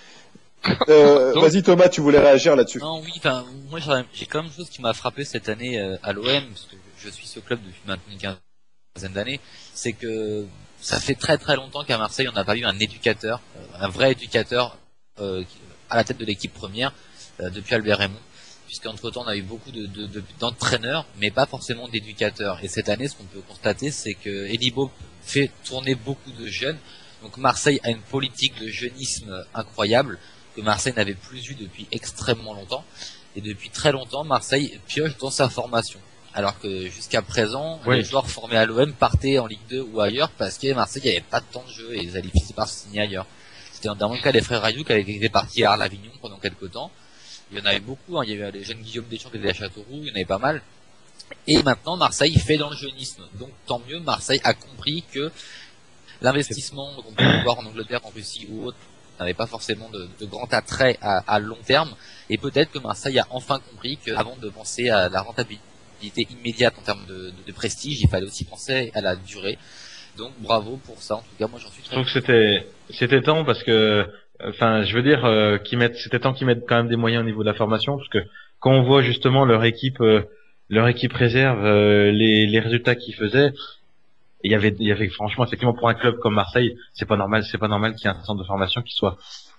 Vas-y Thomas, tu voulais réagir là-dessus. Non, oui. Enfin, moi j'ai quand même une chose qui m'a frappé cette année à l'OM, parce que je suis ce club depuis maintenant une quinzaine d'années, c'est que ça fait très très longtemps qu'à Marseille on n'a pas eu un éducateur, un vrai éducateur. À la tête de l'équipe première depuis Albert Raymond, puisqu'entre temps on a eu beaucoup d'entraîneurs mais pas forcément d'éducateurs, et cette année ce qu'on peut constater c'est que Elie Bopp fait tourner beaucoup de jeunes, donc Marseille a une politique de jeunisme incroyable que Marseille n'avait plus eu depuis extrêmement longtemps, et depuis très longtemps Marseille pioche dans sa formation, alors que jusqu'à présent les joueurs formés à l'OM partaient en Ligue 2 ou ailleurs parce qu'à Marseille il n'y avait pas de temps de jeu et ils allaient finir par se signer ailleurs. C'était notamment le cas des frères Rayou qui avaient été partis à Arles-Avignon pendant quelques temps. Il y en avait beaucoup, hein. Il y avait les jeunes Guillaume Deschamps qui étaient à Châteauroux, il y en avait pas mal. Et maintenant, Marseille fait dans le jeunisme. Donc, tant mieux, Marseille a compris que l'investissement qu'on peut voir en Angleterre, en Russie ou autre, n'avait pas forcément de grand attrait à long terme. Et peut-être que Marseille a enfin compris qu'avant de penser à la rentabilité immédiate en termes de prestige, il fallait aussi penser à la durée. Donc bravo pour ça, en tout cas moi j'en suis très content. Donc c'était temps, parce que enfin je veux dire c'était temps qu'ils mettent quand même des moyens au niveau de la formation, parce que quand on voit justement leur équipe réserve, les résultats qu'ils faisaient, il y avait franchement, effectivement, pour un club comme Marseille, c'est pas normal qu'il y ait un centre de formation qui soit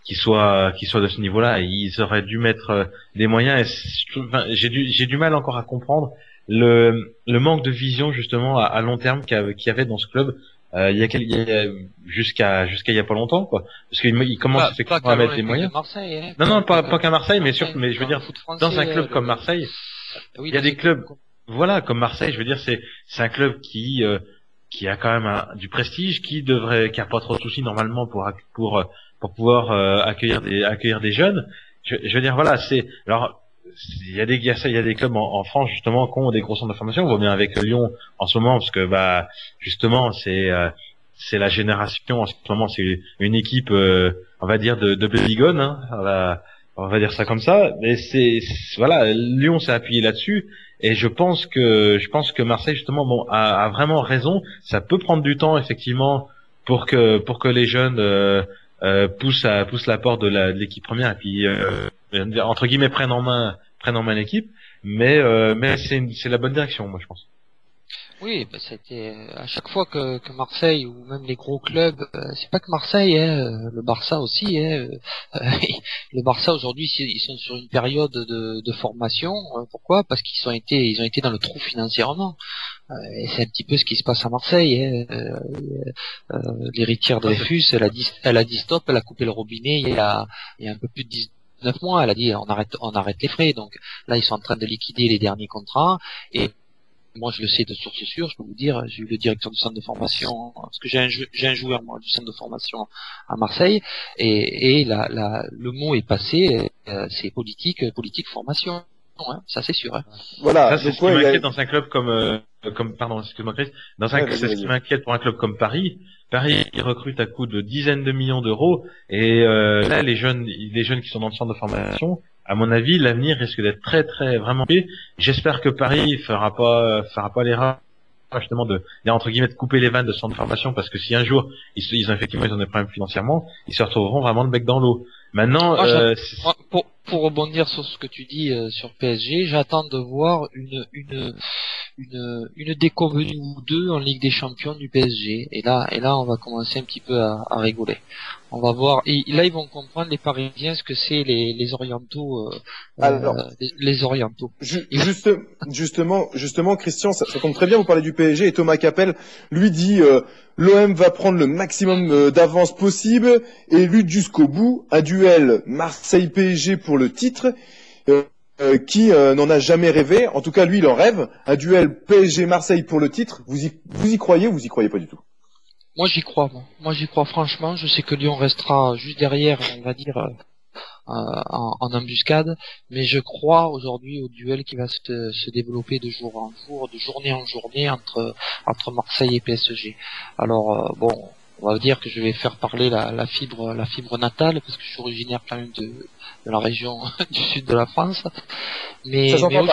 de ce niveau-là. Ils auraient dû mettre des moyens, et j'ai du mal encore à comprendre le manque de vision justement à long terme qu'il y avait dans ce club jusqu'à il y a pas longtemps, quoi, parce qu'il commence effectivement à mettre des moyens. Marseille, hein, non, pas qu'à Marseille, mais je veux dire dans un club comme Marseille, il y a des clubs, voilà, comme Marseille, je veux dire c'est un club qui a quand même du prestige, qui a pas trop de soucis normalement pour pouvoir accueillir des jeunes. Je veux dire, voilà, il y a des clubs en France justement qui ont des gros centres de formation. On voit bien avec Lyon en ce moment, parce que justement c'est la génération en ce moment, c'est une équipe on va dire de babygone, hein. On va dire ça comme ça. Mais voilà, Lyon s'est appuyé là-dessus. Et je pense que Marseille justement a vraiment raison. Ça peut prendre du temps effectivement pour que les jeunes poussent la porte de l'équipe première et puis entre guillemets prennent en main l'équipe. Mais c'est la bonne direction, moi je pense. Oui, bah, c'était à chaque fois que Marseille ou même les gros clubs, c'est pas que Marseille, le Barça aussi, le Barça aujourd'hui ils sont sur une période de formation. Pourquoi? Parce ils ont été dans le trou financièrement. Et c'est un petit peu ce qui se passe à Marseille. L'héritière Dreyfus, elle a dit stop, elle a coupé le robinet il y a un peu plus de 19 mois. Elle a dit on arrête les frais. Donc là ils sont en train de liquider les derniers contrats et moi, je le sais de source sûre, je peux vous dire, j'ai eu le directeur du centre de formation, parce que j'ai un joueur, moi, du centre de formation à Marseille, et le mot est passé, c'est politique formation, hein, ça c'est sûr. Hein. Voilà. Ça, c'est ce qui m'inquiète dans un club pardon, excuse-moi Chris, c'est ce qui m'inquiète pour un club comme Paris. Paris, il recrute à coût de dizaines de millions d'euros, et là, les jeunes qui sont dans le centre de formation, à mon avis, l'avenir risque d'être très très vraiment pire. J'espère que Paris fera pas l'erreur justement de entre guillemets de couper les vannes de centre de formation, parce que si un jour ils ont des problèmes financièrement, ils se retrouveront vraiment le bec dans l'eau. Maintenant, pour rebondir sur ce que tu dis sur PSG, j'attends de voir une déconvenue ou deux en Ligue des Champions du PSG. Et là, on va commencer un petit peu à rigoler. On va voir. Et là, ils vont comprendre les Parisiens ce que c'est les orientaux. Alors, les orientaux. Justement, Christian, ça tombe très bien. Vous parlez du PSG et Thomas Capel lui dit l'OM va prendre le maximum d'avance possible et lutte jusqu'au bout. Un duel Marseille-PSG pour le titre. Qui n'en a jamais rêvé. En tout cas, lui, il en rêve. Un duel PSG-Marseille pour le titre. Vous y croyez ou vous y croyez pas du tout? Moi, j'y crois. Moi, j'y crois franchement. Je sais que Lyon restera juste derrière, on va dire, en embuscade. Mais je crois aujourd'hui au duel qui va se développer de jour en jour, de journée en journée entre Marseille et PSG. Alors, bon, on va dire que je vais faire parler la fibre natale, parce que je suis originaire quand même de la région du sud de la France. Mais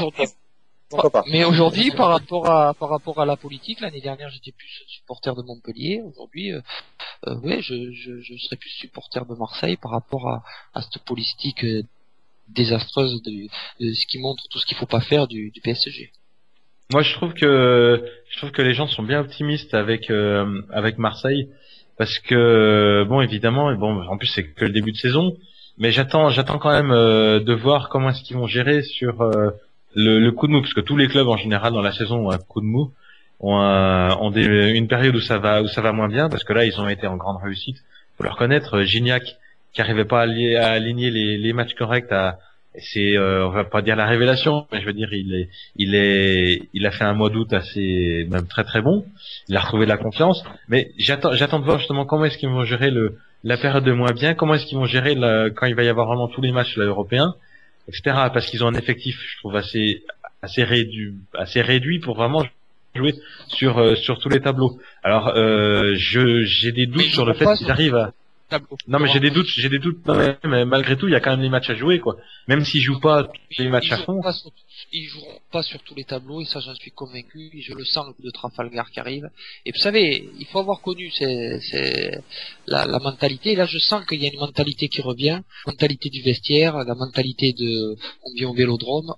aujourd'hui, par rapport à la politique, l'année dernière j'étais plus supporter de Montpellier. Aujourd'hui, je serais plus supporter de Marseille par rapport à cette politique désastreuse de ce qui montre tout ce qu'il faut pas faire du PSG. Moi, je trouve que les gens sont bien optimistes avec Marseille, parce que évidemment, en plus c'est que le début de saison, mais j'attends quand même de voir comment est-ce qu'ils vont gérer sur le coup de mou, parce que tous les clubs en général dans la saison ont un coup de mou, ont une période où ça va moins bien, parce que là ils ont été en grande réussite. Faut le reconnaître, Gignac qui arrivait pas à aligner les matchs corrects, on va pas dire la révélation, mais je veux dire il a fait un mois d'août assez même très très bon. Il a retrouvé de la confiance, mais j'attends de voir justement comment est-ce qu'ils vont gérer la période de moins bien, comment est-ce qu'ils vont gérer quand il va y avoir vraiment tous les matchs européens, etc. Parce qu'ils ont un effectif, je trouve assez réduit pour vraiment jouer sur tous les tableaux. Alors j'ai des doutes sur le fait qu'ils arrivent à Non, mais j'ai des doutes. Non, mais malgré tout, il y a quand même des matchs à jouer, quoi. Même s'ils jouent pas tous les matchs à fond. Ils joueront pas sur tous les tableaux, et ça, j'en suis convaincu. Je le sens, le coup de Trafalgar qui arrive. Et vous savez, il faut avoir connu la mentalité. Là, je sens qu'il y a une mentalité qui revient. Mentalité du vestiaire, la mentalité on vient au Vélodrome,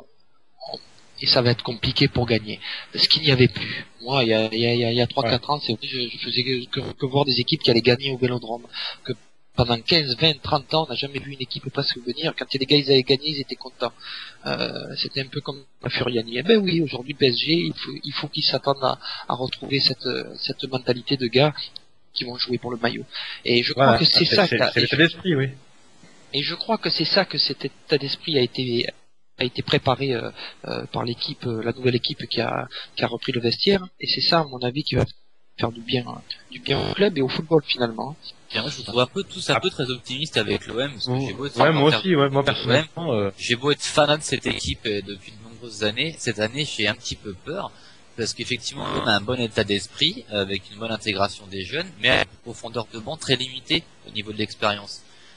et ça va être compliqué pour gagner. Ce qu'il n'y avait plus. Moi, il y a 3-4 ans, c'est vrai, je faisais que voir des équipes qui allaient gagner au Vélodrome. Que pendant 15, 20, 30 ans, on n'a jamais vu une équipe presque venir. Quand les gars, ils avaient gagné, ils étaient contents. C'était un peu comme la Furiani. Eh ben oui, aujourd'hui, PSG, il faut qu'ils s'attendent à retrouver cette mentalité de gars qui vont jouer pour le maillot. Et je crois que c'est ça. C'est l'état d'esprit, oui. Et je crois que c'est ça, que cet état d'esprit a été préparé par l'équipe, la nouvelle équipe qui a repris le vestiaire, et c'est ça, à mon avis, qui va faire du bien au club et au football finalement. Bien, moi, je vous trouve tous un peu très optimiste avec l'OM, parce que j'ai beau être moi personnellement, j'ai beau être fanat de cette équipe depuis de nombreuses années, cette année j'ai un petit peu peur, parce qu'effectivement on a un bon état d'esprit, avec une bonne intégration des jeunes, mais avec une profondeur de banc très limitée au niveau de l'expérience.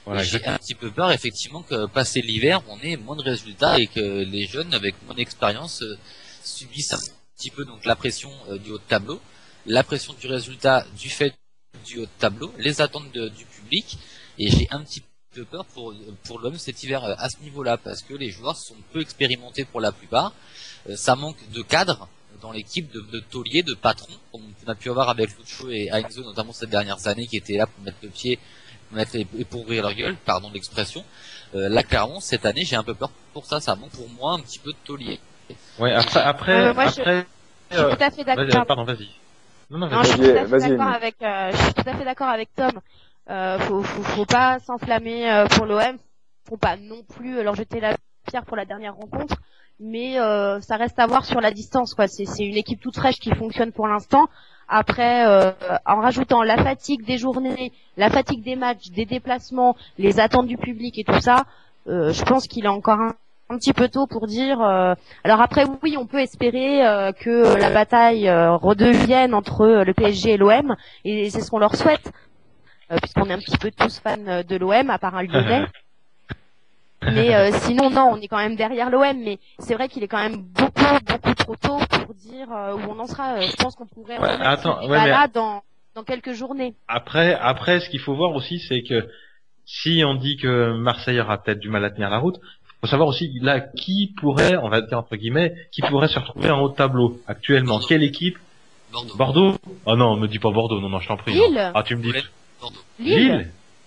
Voilà, j'ai un petit peu peur effectivement que passé l'hiver, on ait moins de résultats et que les jeunes avec moins d'expérience subissent un petit peu donc la pression du haut de tableau, la pression du résultat du fait du haut de tableau, les attentes du public, et j'ai un petit peu peur pour l'OM cet hiver à ce niveau-là parce que les joueurs sont peu expérimentés pour la plupart, ça manque de cadre dans l'équipe, de taulier, de patron, comme on a pu avoir avec Lucho et Heinze, notamment ces dernières années, qui étaient là pour mettre le pied, et pour ouvrir leur gueule, pardon de l'expression. Là, clairement, cette année, j'ai un peu peur pour ça. Ça manque pour moi un petit peu de taulier. Ouais, après, moi, je suis tout à fait d'accord. Pardon, vas-y. Non, je suis tout à fait d'accord avec, je suis tout à fait d'accord avec Tom. Faut pas s'enflammer pour l'OM. Faut pas non plus leur jeter la pierre pour la dernière rencontre. Mais ça reste à voir sur la distance, quoi. C'est une équipe toute fraîche qui fonctionne pour l'instant. Après, en rajoutant la fatigue des journées, la fatigue des matchs, des déplacements, les attentes du public et tout ça, je pense qu'il est encore un petit peu tôt pour dire. Alors après, oui, on peut espérer que la bataille redevienne entre le PSG et l'OM, et c'est ce qu'on leur souhaite, puisqu'on est un petit peu tous fans de l'OM, à part un Lyonnais. Mais sinon, non, on est quand même derrière l'OM, mais c'est vrai qu'il est quand même beaucoup trop tôt pour dire où on en sera. Je pense qu'on pourrait là dans quelques journées. Après, ce qu'il faut voir aussi, c'est que si on dit que Marseille aura peut-être du mal à tenir la route, faut savoir aussi là qui pourrait, on va dire entre guillemets, qui pourrait se retrouver en haut de tableau actuellement. Bordeaux. Quelle équipe? Bordeaux. Oh non, me dis pas Bordeaux, non, je t'en prie. Lille. Ah, tu me dis. Bordeaux. Lille.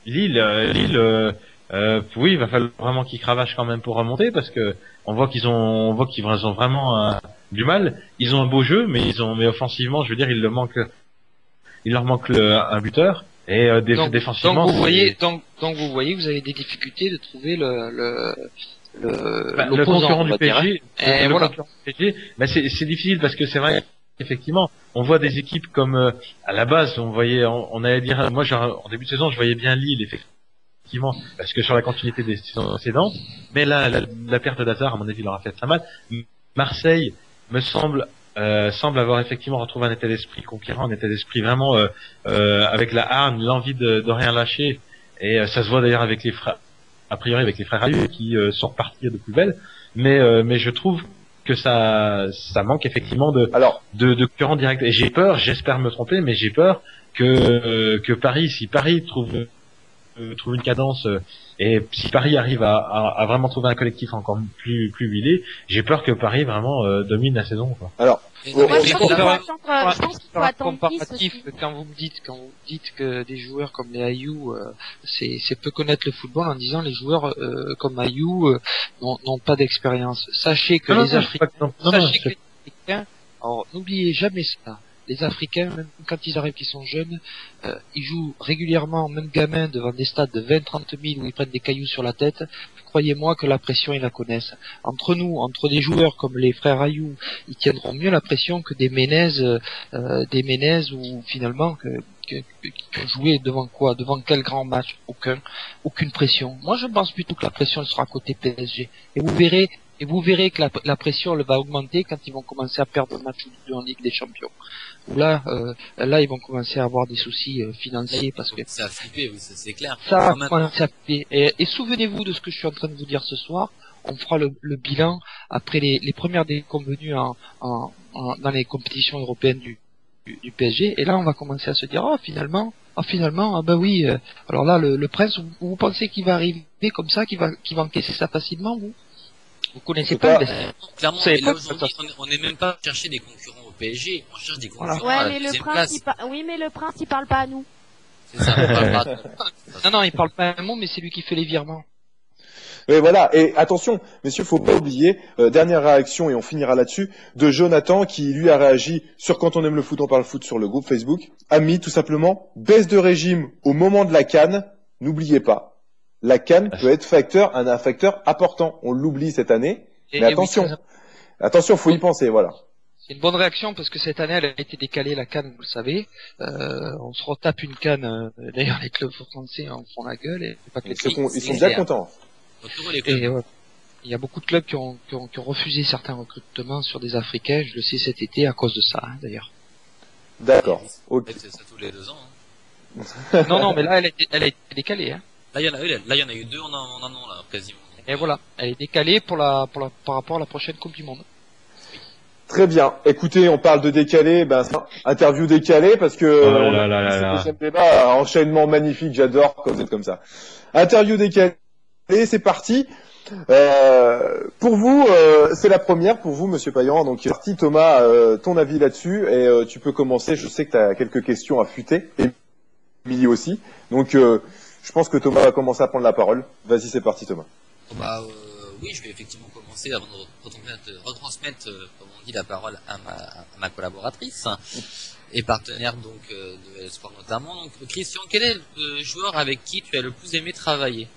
Oui, il va falloir vraiment qu'ils cravachent quand même pour remonter parce que on voit qu'ils ont vraiment du mal. Ils ont un beau jeu, mais offensivement, je veux dire, il leur manque un buteur et défensivement. Donc vous voyez, vous avez des difficultés de trouver le concurrent du PSG. Mais c'est difficile parce que c'est vrai. Effectivement, on voit des équipes comme à la base, on allait dire, moi en début de saison, je voyais bien Lille, effectivement, parce que sur la continuité des saisons précédentes, mais là, la perte d'Hazard, à mon avis, leur a fait très mal. Marseille me semble avoir effectivement retrouvé un état d'esprit conquérant, un état d'esprit vraiment avec la hargne, l'envie de rien lâcher, et ça se voit d'ailleurs avec les frères, a priori avec les frères Ayou qui sont repartis de plus belle, mais je trouve que ça manque effectivement de concurrents directs. Et j'ai peur, j'espère me tromper, mais j'ai peur que Paris, si Paris trouve une cadence et si Paris arrive à vraiment trouver un collectif encore plus huilé, j'ai peur que Paris vraiment domine la saison, quoi. Alors, moi, je pense qu'il faut attendre comparatif quand vous dites que des joueurs comme les Ayou, c'est peu connaître le football en disant les joueurs comme Ayou n'ont pas d'expérience. Sachez que les Africains, alors n'oubliez jamais ça. Les Africains, même quand ils arrivent, qu'ils sont jeunes, ils jouent régulièrement, même gamins, devant des stades de 20-30 000 où ils prennent des cailloux sur la tête. Croyez-moi que la pression, ils la connaissent. Entre nous, entre des joueurs comme les frères Ayou, ils tiendront mieux la pression que des Menez où finalement, qui ont joué devant quoi? Devant quel grand match? Aucune pression. Moi, je pense plutôt que la pression, elle sera côté PSG. Et vous verrez que la pression, elle va augmenter quand ils vont commencer à perdre un match ou deux en Ligue des Champions. Là, ils vont commencer à avoir des soucis financiers parce que ça a flippé, oui, c'est clair. Ça va commencer à flipper. Et souvenez-vous de ce que je suis en train de vous dire ce soir. On fera le bilan après les premières déconvenues dans les compétitions européennes du PSG. Et là, on va commencer à se dire, finalement, bah oui. Alors là, le Prince, vous pensez qu'il va arriver comme ça, qu'il va encaisser ça facilement, vous connaissez pas clairement, là, aujourd'hui, on n'est même pas chercher des concurrents au PSG, on cherche des concurrents à la deuxième place. Oui, mais le Prince, il parle pas à nous. C'est ça, on parle pas. Non, il parle pas à un mot, mais c'est lui qui fait les virements. Oui, voilà. Et attention, messieurs, faut pas oublier, dernière réaction, et on finira là-dessus, de Jonathan, qui lui a réagi sur Quand on aime le foot, on parle foot sur le groupe Facebook. Ami, tout simplement, baisse de régime au moment de la CAN, n'oubliez pas. La CAN peut être un facteur important. On l'oublie cette année. Mais attention, faut y penser, voilà. C'est une bonne réaction parce que cette année, elle a été décalée, la CAN, vous le savez. On se retape une CAN. D'ailleurs, les clubs français en font la gueule. Et pas que ils sont bien contents. Et il y a beaucoup de clubs qui ont refusé certains recrutements sur des Africains. Je le sais cet été à cause de ça, d'ailleurs. D'accord. Ok. C'est ça tous les 2 ans. Non, mais là, elle a été décalée. Là, il y en a eu deux en un an, là, quasiment. Et voilà, elle est décalée par rapport à la prochaine Coupe du Monde. Très bien. Écoutez, on parle de décalé, interview décalée parce que c'est le deuxième débat, enchaînement magnifique, j'adore quand vous êtes comme ça. Interview décalée, c'est parti. Pour vous, c'est la première pour vous, Monsieur Payan. Donc, parti, Thomas, ton avis là-dessus et tu peux commencer. Je sais que tu as quelques questions à fuiter, et Émilie aussi. Donc, je pense que Thomas va commencer à prendre la parole. Vas-y, c'est parti, Thomas. Oui, je vais effectivement commencer avant de retransmettre, comme on dit, la parole à ma collaboratrice et partenaire donc de Sport notamment. Donc, Christian, quel est le joueur avec qui tu as le plus aimé travailler?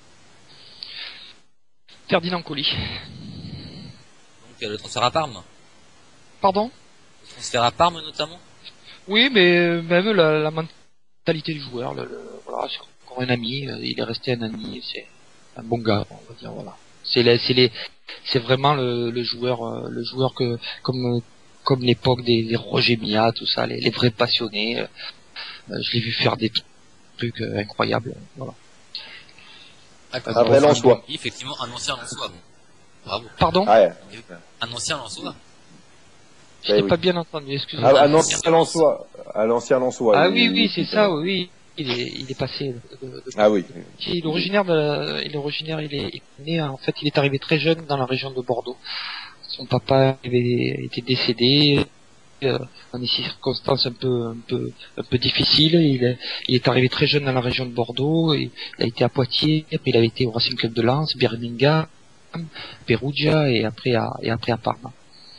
Ferdinand Coly. Donc, le transfert à Parme. Pardon? Le transfert à Parme notamment. Oui, mais même la mentalité du joueur. Voilà, c'est encore un ami. Il est resté un ami. C'est un bon gars, on va dire. Voilà. C'est vraiment le joueur que comme l'époque des Roger Milla, tout ça, les vrais passionnés. Je l'ai vu faire des trucs incroyables. Voilà. Un vrai Lensois. Effectivement, un ancien Lensois. Bravo. Pardon? Ah ouais. Un ancien Lensois. Je n'ai pas bien entendu, excusez-moi. Un ancien Lensois. Un ancien Lensois. Ah oui, c'est ça, oui. Il est passé. Ah oui. Il est originaire il est né, en fait, il est arrivé très jeune dans la région de Bordeaux. Son papa avait été décédé dans des circonstances un peu difficiles. Il est arrivé très jeune dans la région de Bordeaux. Il a été à Poitiers, après il avait été au Racing Club de Lens, Birmingham, Perugia et après à Parme.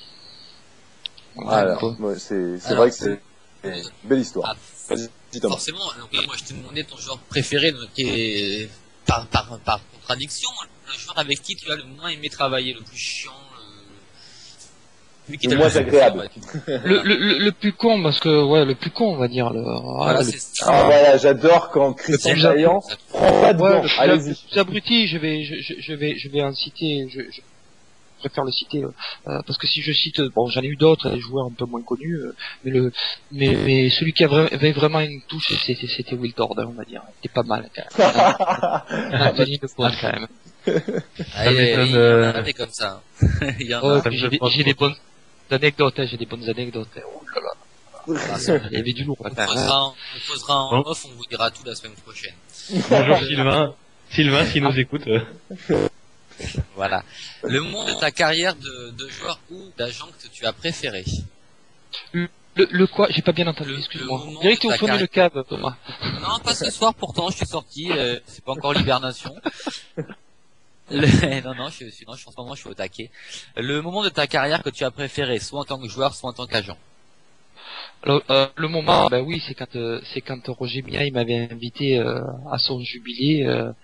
Voilà, c'est vrai que c'est une belle histoire. Forcément, donc, moi je te demandais ton joueur préféré, donc, qui est par contradiction, le joueur avec qui tu as le moins aimé travailler, le plus chiant, le moins agréable. Le plus con, parce que le plus con, on va dire. Voilà, j'adore quand Christian Payan prend pas de gants. Allez-y. Le plus abruti, je vais en citer. Je préfère le citer parce que si je cite, bon, j'en ai eu d'autres, des joueurs un peu moins connus, mais celui qui avait vraiment une touche, c'était Will Tord, on va dire. C'était pas mal quand même. Un tenue de pointe quand même. Il y en a des comme ça. J'ai des bonnes anecdotes, Oh là là. Il y avait du lourd. On posera en off, on vous dira tout la semaine prochaine. Bonjour Sylvain, s'il nous écoute. Voilà. Le moment de ta carrière de joueur ou d'agent que tu as préféré. Le quoi? J'ai pas bien entendu, excuse-moi. Direct au fond de le cave, Thomas. Non, pas ce soir, pourtant, je suis sorti, c'est pas encore l'hibernation. En ce moment, je suis au taquet. Le moment de ta carrière que tu as préféré, soit en tant que joueur, soit en tant qu'agent. Alors, le moment, oui, c'est quand Roger Milla, il m'avait invité à son jubilé.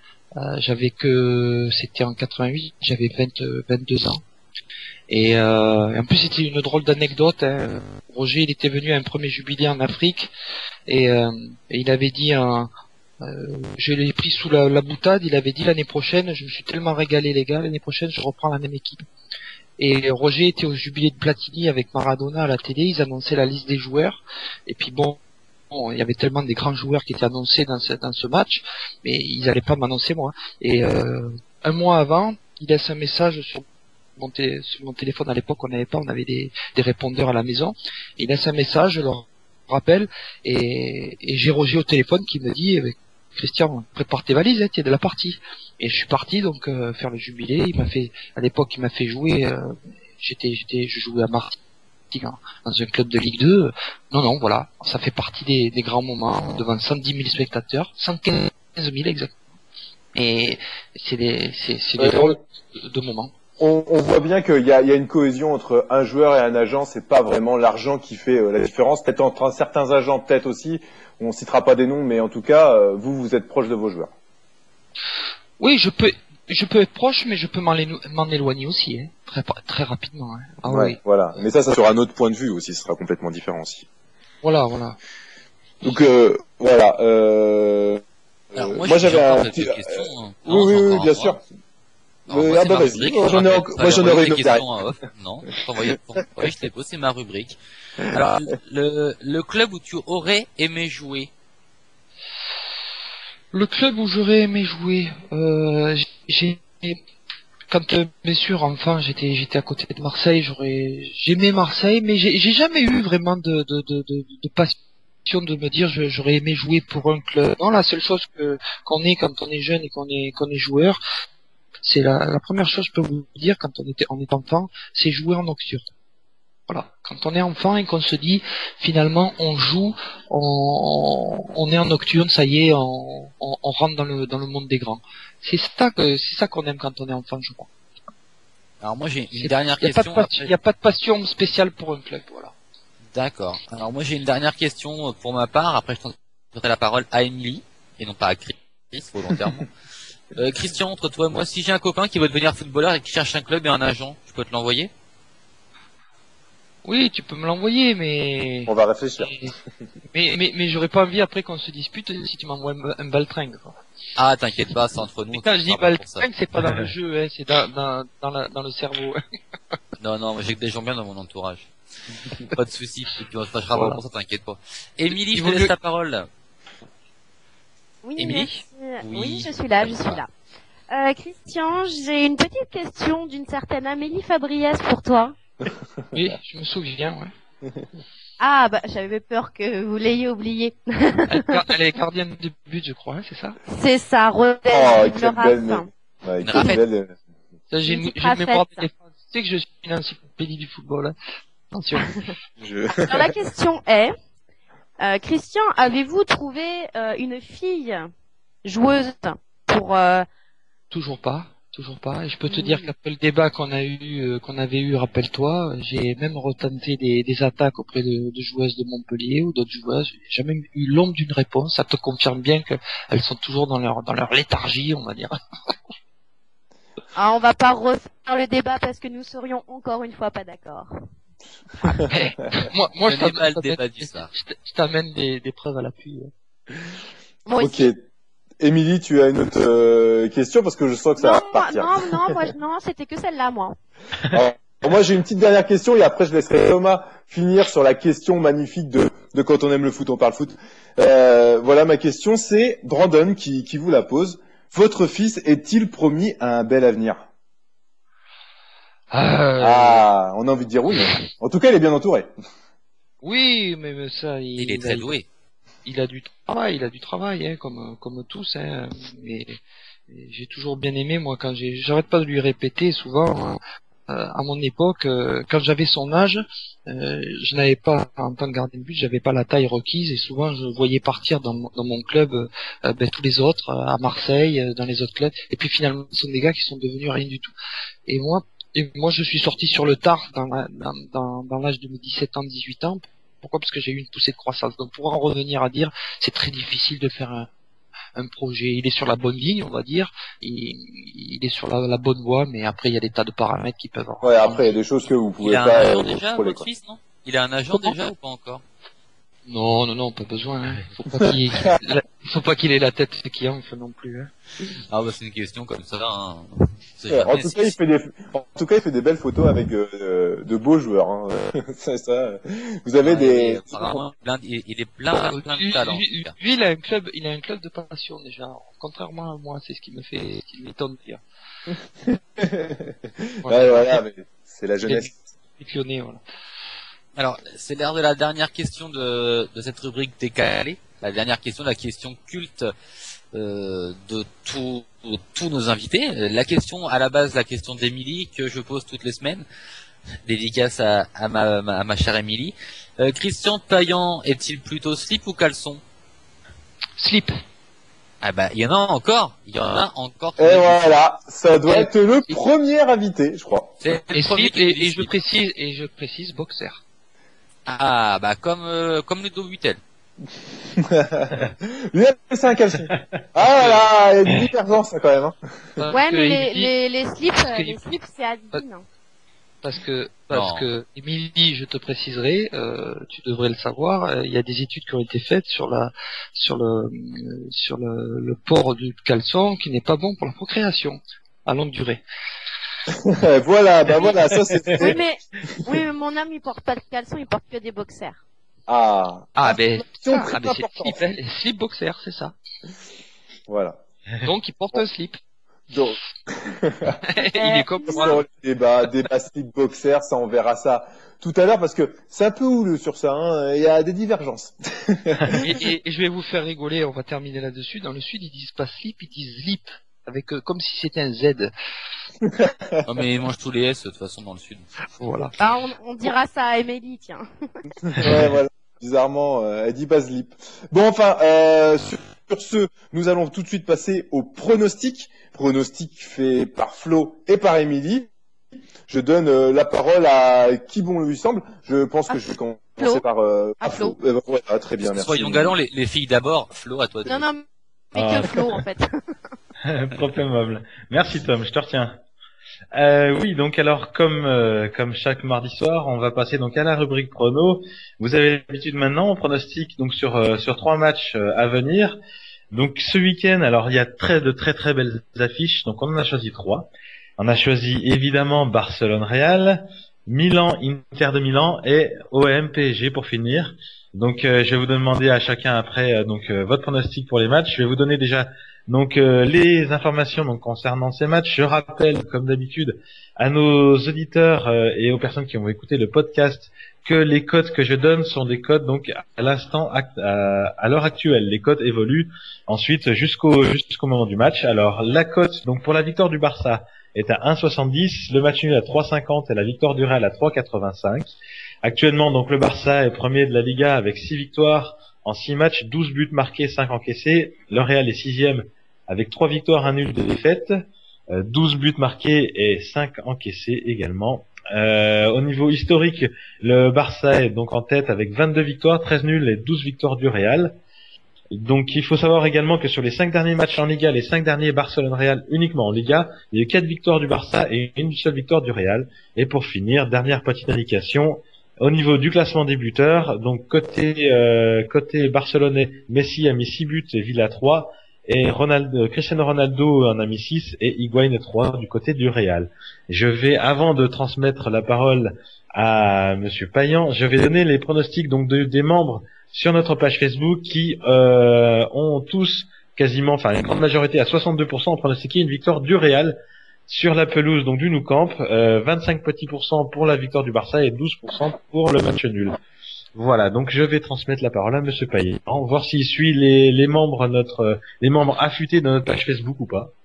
C'était en 88, j'avais 22 ans. Et en plus, c'était une drôle d'anecdote. Hein. Roger, il était venu à un premier jubilé en Afrique et il avait dit, je l'ai pris sous la boutade. Il avait dit l'année prochaine, je me suis tellement régalé les gars, l'année prochaine, je reprends la même équipe. Et Roger était au jubilé de Platini avec Maradona à la télé. Ils annonçaient la liste des joueurs. Et puis bon, il y avait tellement des grands joueurs qui étaient annoncés dans ce match, mais ils n'allaient pas m'annoncer moi. Et un mois avant, il laisse un message sur mon téléphone. À l'époque, on avait des répondeurs à la maison. Il laisse un message, je le rappelle, et j'ai Roger au téléphone qui me dit Christian, prépare tes valises, t'es de la partie. Et je suis parti donc faire le jubilé. À l'époque, il m'a fait jouer. Je jouais à Martigues dans un club de Ligue 2. Non, voilà, ça fait partie des grands moments devant 110 000 spectateurs, 115 000 exactement. Et c'est des drôles de moments. On voit bien qu'il y a une cohésion entre un joueur et un agent. C'est pas vraiment l'argent qui fait la différence. Peut-être entre certains agents, peut-être aussi. On citera pas des noms, mais en tout cas, vous êtes proche de vos joueurs. Oui, je peux être proche, mais je peux m'en éloigner aussi, hein, très rapidement. Hein. Ah, ouais, oui. Voilà. Mais ça sera un autre point de vue aussi. Ce sera complètement différent aussi. Voilà. Donc voilà. Alors j'avais un petit question. Oui, bien sûr. Vas-y. Moi j'en aurais une autre. Non, je t'ai posé ma rubrique. Alors le club où tu aurais aimé jouer. Le club où j'aurais aimé jouer, quand bien sûr enfant j'étais à côté de Marseille, j'aimais Marseille, mais j'ai jamais eu vraiment de passion de me dire j'aurais aimé jouer pour un club. Non, la seule chose qu'on est quand on est jeune et qu'on est joueur, c'est la première chose que je peux vous dire quand on est enfant, c'est jouer en nocturne. Voilà. Quand on est enfant et qu'on se dit, finalement, on joue, on est en nocturne, ça y est, on rentre dans le monde des grands. C'est ça qu'on aime quand on est enfant, je crois. Alors moi j'ai une dernière question. Il n'y a pas de passion spéciale pour un club, voilà. D'accord. Alors moi j'ai une dernière question pour ma part. Après je transmettrai la parole à Emily et non pas à Chris volontairement. Christian, entre toi et moi, si j'ai un copain qui veut devenir footballeur et qui cherche un club et un agent, je peux te l'envoyer? Oui, tu peux me l'envoyer, mais... On va réfléchir. Mais j'aurais pas envie après qu'on se dispute si tu m'envoies un baltringue, quoi. Ah, t'inquiète pas, c'est entre nous. Et quand je dis baltringue, c'est pas dans le jeu, hein, c'est dans le cerveau. Non, moi j'ai que des gens bien dans mon entourage. Pas de soucis, et puis on se fâchera pas pour ça, t'inquiète pas. Émilie, je te laisse la parole. Oui, Émilie? Oui, je suis là. Christian, j'ai une petite question d'une certaine Amélie Fabriès pour toi. Oui, je me souviens, ouais. Ah, bah, j'avais peur que vous l'ayez oublié. Elle est gardienne de but, je crois, hein, c'est ça? C'est ça, Rodez, quelle belle, une rafette. Ça, j'ai une mémoire de défense. Tu sais que je suis une encyclopédie du football, hein. Attention. Alors, la question est, Christian, avez-vous trouvé une fille joueuse pour... Toujours pas. Et je peux te dire qu'après le débat qu'on avait eu, rappelle-toi, j'ai même retenté des attaques auprès de joueuses de Montpellier ou d'autres joueuses. J'ai jamais eu l'ombre d'une réponse. Ça te confirme bien qu'elles sont toujours dans leur léthargie, on va dire. Ah, on va pas refaire le débat parce que nous serions encore une fois pas d'accord. moi, je t'amène des preuves à l'appui. Moi aussi. Ok. Émilie, tu as une autre question parce que je sens que ça va partir. Non, c'était que celle-là, moi. Alors, moi, j'ai une petite dernière question et après, je laisserai Thomas finir sur la question magnifique de quand on aime le foot, on parle foot. Voilà, ma question, c'est Brandon qui vous la pose. Votre fils est-il promis à un bel avenir? Ah, on a envie de dire oui. Mais... En tout cas, il est bien entouré. Oui, mais ça, il est très doué. Il a du travail, hein, comme tous, hein. Mais j'ai toujours bien aimé, moi, quand j'arrête pas de lui répéter souvent. À mon époque, quand j'avais son âge, je n'avais pas, en tant que gardien de but, j'avais pas la taille requise et souvent je voyais partir dans mon club tous les autres, à Marseille, dans les autres clubs. Et puis finalement, ce sont des gars qui sont devenus rien du tout. Et moi, je suis sorti sur le tard dans l'âge de mes 17 ans, 18 ans. Pourquoi? Parce que j'ai eu une poussée de croissance. Donc pour en revenir à dire, c'est très difficile de faire un projet. Il est sur la bonne ligne, on va dire. Il est sur la bonne voie, mais après il y a des tas de paramètres qui peuvent. Ouais, après il y a des choses que vous pouvez pas. Il a un agent déjà, votre fils, non? Il a un agent déjà ou pas encore? Non, pas besoin. Hein. Faut pas qu'il ait la tête qui enfle non plus. Hein. Ah bah c'est une question comme ça. Hein. En tout cas, il fait des belles photos avec de beaux joueurs. Hein. ça. Vous avez des. Il est plein de talent. Lui, il a un club de passion déjà. Contrairement à moi, c'est ce qui m'étonne pire. Voilà, mais c'est la jeunesse. Pionnier, voilà. Alors, c'est l'heure de la dernière question de cette rubrique décalée. La dernière question, la question culte de tous nos invités. La question, à la base, la question d'Émilie, que je pose toutes les semaines. Dédicace à ma chère Émilie. Christian Taillant est-il plutôt slip ou caleçon? Slip. Ah bah, il y en a encore. Et voilà, ça doit être le premier invité, je crois. Et slip, et je précise boxer. Ah, bah, comme Ludo Butel. Lui, c'est un caleçon. Ah là, il y a une divergence, ça, quand même, hein. Ouais, mais les slips, c'est admin. Parce que, Émilie, je te préciserai, tu devrais le savoir, il y a des études qui ont été faites sur le port du caleçon qui n'est pas bon pour la procréation à longue durée. voilà, ça c'est. Oui, mais mon homme, il porte pas de caleçon, il porte que des boxers. C'est slip boxer, c'est ça. Voilà. Donc il porte un slip. Donc, Il est comme moi. sur le débat slip boxer, ça on verra ça tout à l'heure parce que c'est un peu houleux sur ça, hein. Il y a des divergences. Et je vais vous faire rigoler, on va terminer là-dessus. Dans le sud, ils disent pas slip, ils disent slip, avec comme si c'était un Z. Non mais ils mangent tous les S de toute façon dans le sud. Voilà. Ah, on dira ça à Émilie, tiens. Ouais, voilà. Bizarrement, elle dit pas slip. Bon, enfin, sur ce, nous allons tout de suite passer au pronostic. Pronostic fait par Flo et par Émilie. Je donne la parole à qui bon lui semble. Je pense que je vais commencer par Flo. Voilà, très bien, merci. Soyons galants, les filles d'abord. Flo, à toi. Non, mais que Flo, en fait. Trop aimable. Merci Tom, je te retiens. Oui, donc alors comme chaque mardi soir, on va passer donc à la rubrique prono. Vous avez l'habitude maintenant, on pronostique donc sur 3 matchs à venir. Donc ce week-end, alors il y a de très belles affiches. Donc on en a choisi 3. On a choisi évidemment Barcelone-Real, Milan-Inter de Milan et OM-PSG pour finir. Donc je vais vous demander à chacun après votre pronostic pour les matchs. Je vais vous donner déjà les informations donc concernant ces matchs. Je rappelle comme d'habitude à nos auditeurs et aux personnes qui ont écouté le podcast que les cotes que je donne sont des cotes donc à l'instant à l'heure actuelle. Les cotes évoluent ensuite jusqu'au moment du match. Alors la cote donc pour la victoire du Barça est à 1,70, le match nul à 3,50 et la victoire du Real à 3,85. Actuellement donc le Barça est premier de la Liga avec 6 victoires en 6 matchs, 12 buts marqués, 5 encaissés. Le Real est 6e avec 3 victoires, 1 nul, 2 défaites. 12 buts marqués et 5 encaissés également. Au niveau historique, le Barça est donc en tête avec 22 victoires, 13 nuls et 12 victoires du Real. Donc il faut savoir également que sur les 5 derniers matchs en Liga, les 5 derniers Barcelone-Real uniquement en Liga, il y a eu 4 victoires du Barça et une seule victoire du Real. Et pour finir, dernière petite indication, au niveau du classement des buteurs, donc côté barcelonais, Messi a mis 6 buts et Villa 3, et Cristiano Ronaldo en a mis 6 et Higuaín 3 du côté du Real. Je vais, avant de transmettre la parole à Monsieur Payan, je vais donner les pronostics donc des membres sur notre page Facebook qui ont tous quasiment, enfin une grande majorité à 62% ont pronostiqué une victoire du Real sur la pelouse donc du Nou Camp, 25 petits % pour la victoire du Barça et 12% pour le match nul. Voilà, donc je vais transmettre la parole à Monsieur Payet, voir s'il suit les membres les membres affûtés de notre page Facebook ou pas.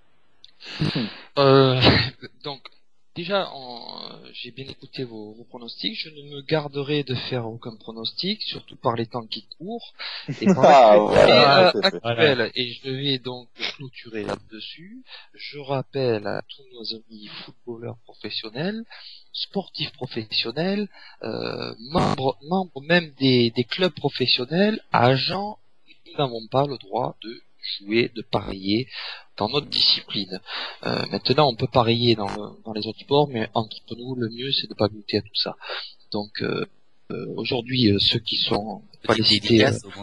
Donc déjà, j'ai bien écouté vos pronostics. Je ne me garderai de faire aucun pronostic, surtout par les temps qui courent et par l'actualité actuelle. Et je vais donc clôturer là-dessus. Je rappelle à tous nos amis footballeurs professionnels, sportifs professionnels, membres même des clubs professionnels, agents, nous n'avons pas le droit de jouer, de parier dans notre discipline. Maintenant, on peut parier dans les autres sports, mais entre nous, le mieux, c'est de pas goûter à tout ça. Donc, aujourd'hui, ceux qui sont pas les cités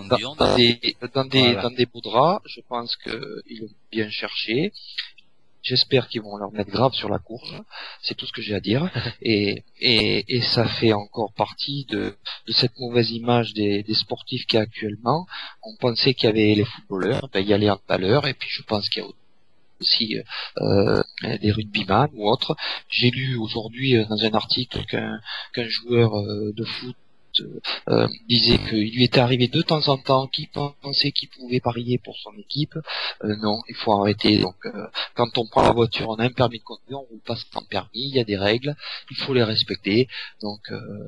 dans des beaux draps, je pense qu'ils l'ont bien cherché. J'espère qu'ils vont leur mettre grave sur la courge. C'est tout ce que j'ai à dire. Et ça fait encore partie de cette mauvaise image des sportifs qu'il y a actuellement. On pensait qu'il y avait les footballeurs, il y a les handballeurs, et puis je pense qu'il y a aussi des rugbyman ou autres. J'ai lu aujourd'hui dans un article qu'un joueur de foot disait qu'il lui était arrivé de temps en temps qu'il pensait qu'il pouvait parier pour son équipe. Non, il faut arrêter. Donc quand on prend la voiture, on a un permis de conduire, on roule pas sans permis, il y a des règles, il faut les respecter. Donc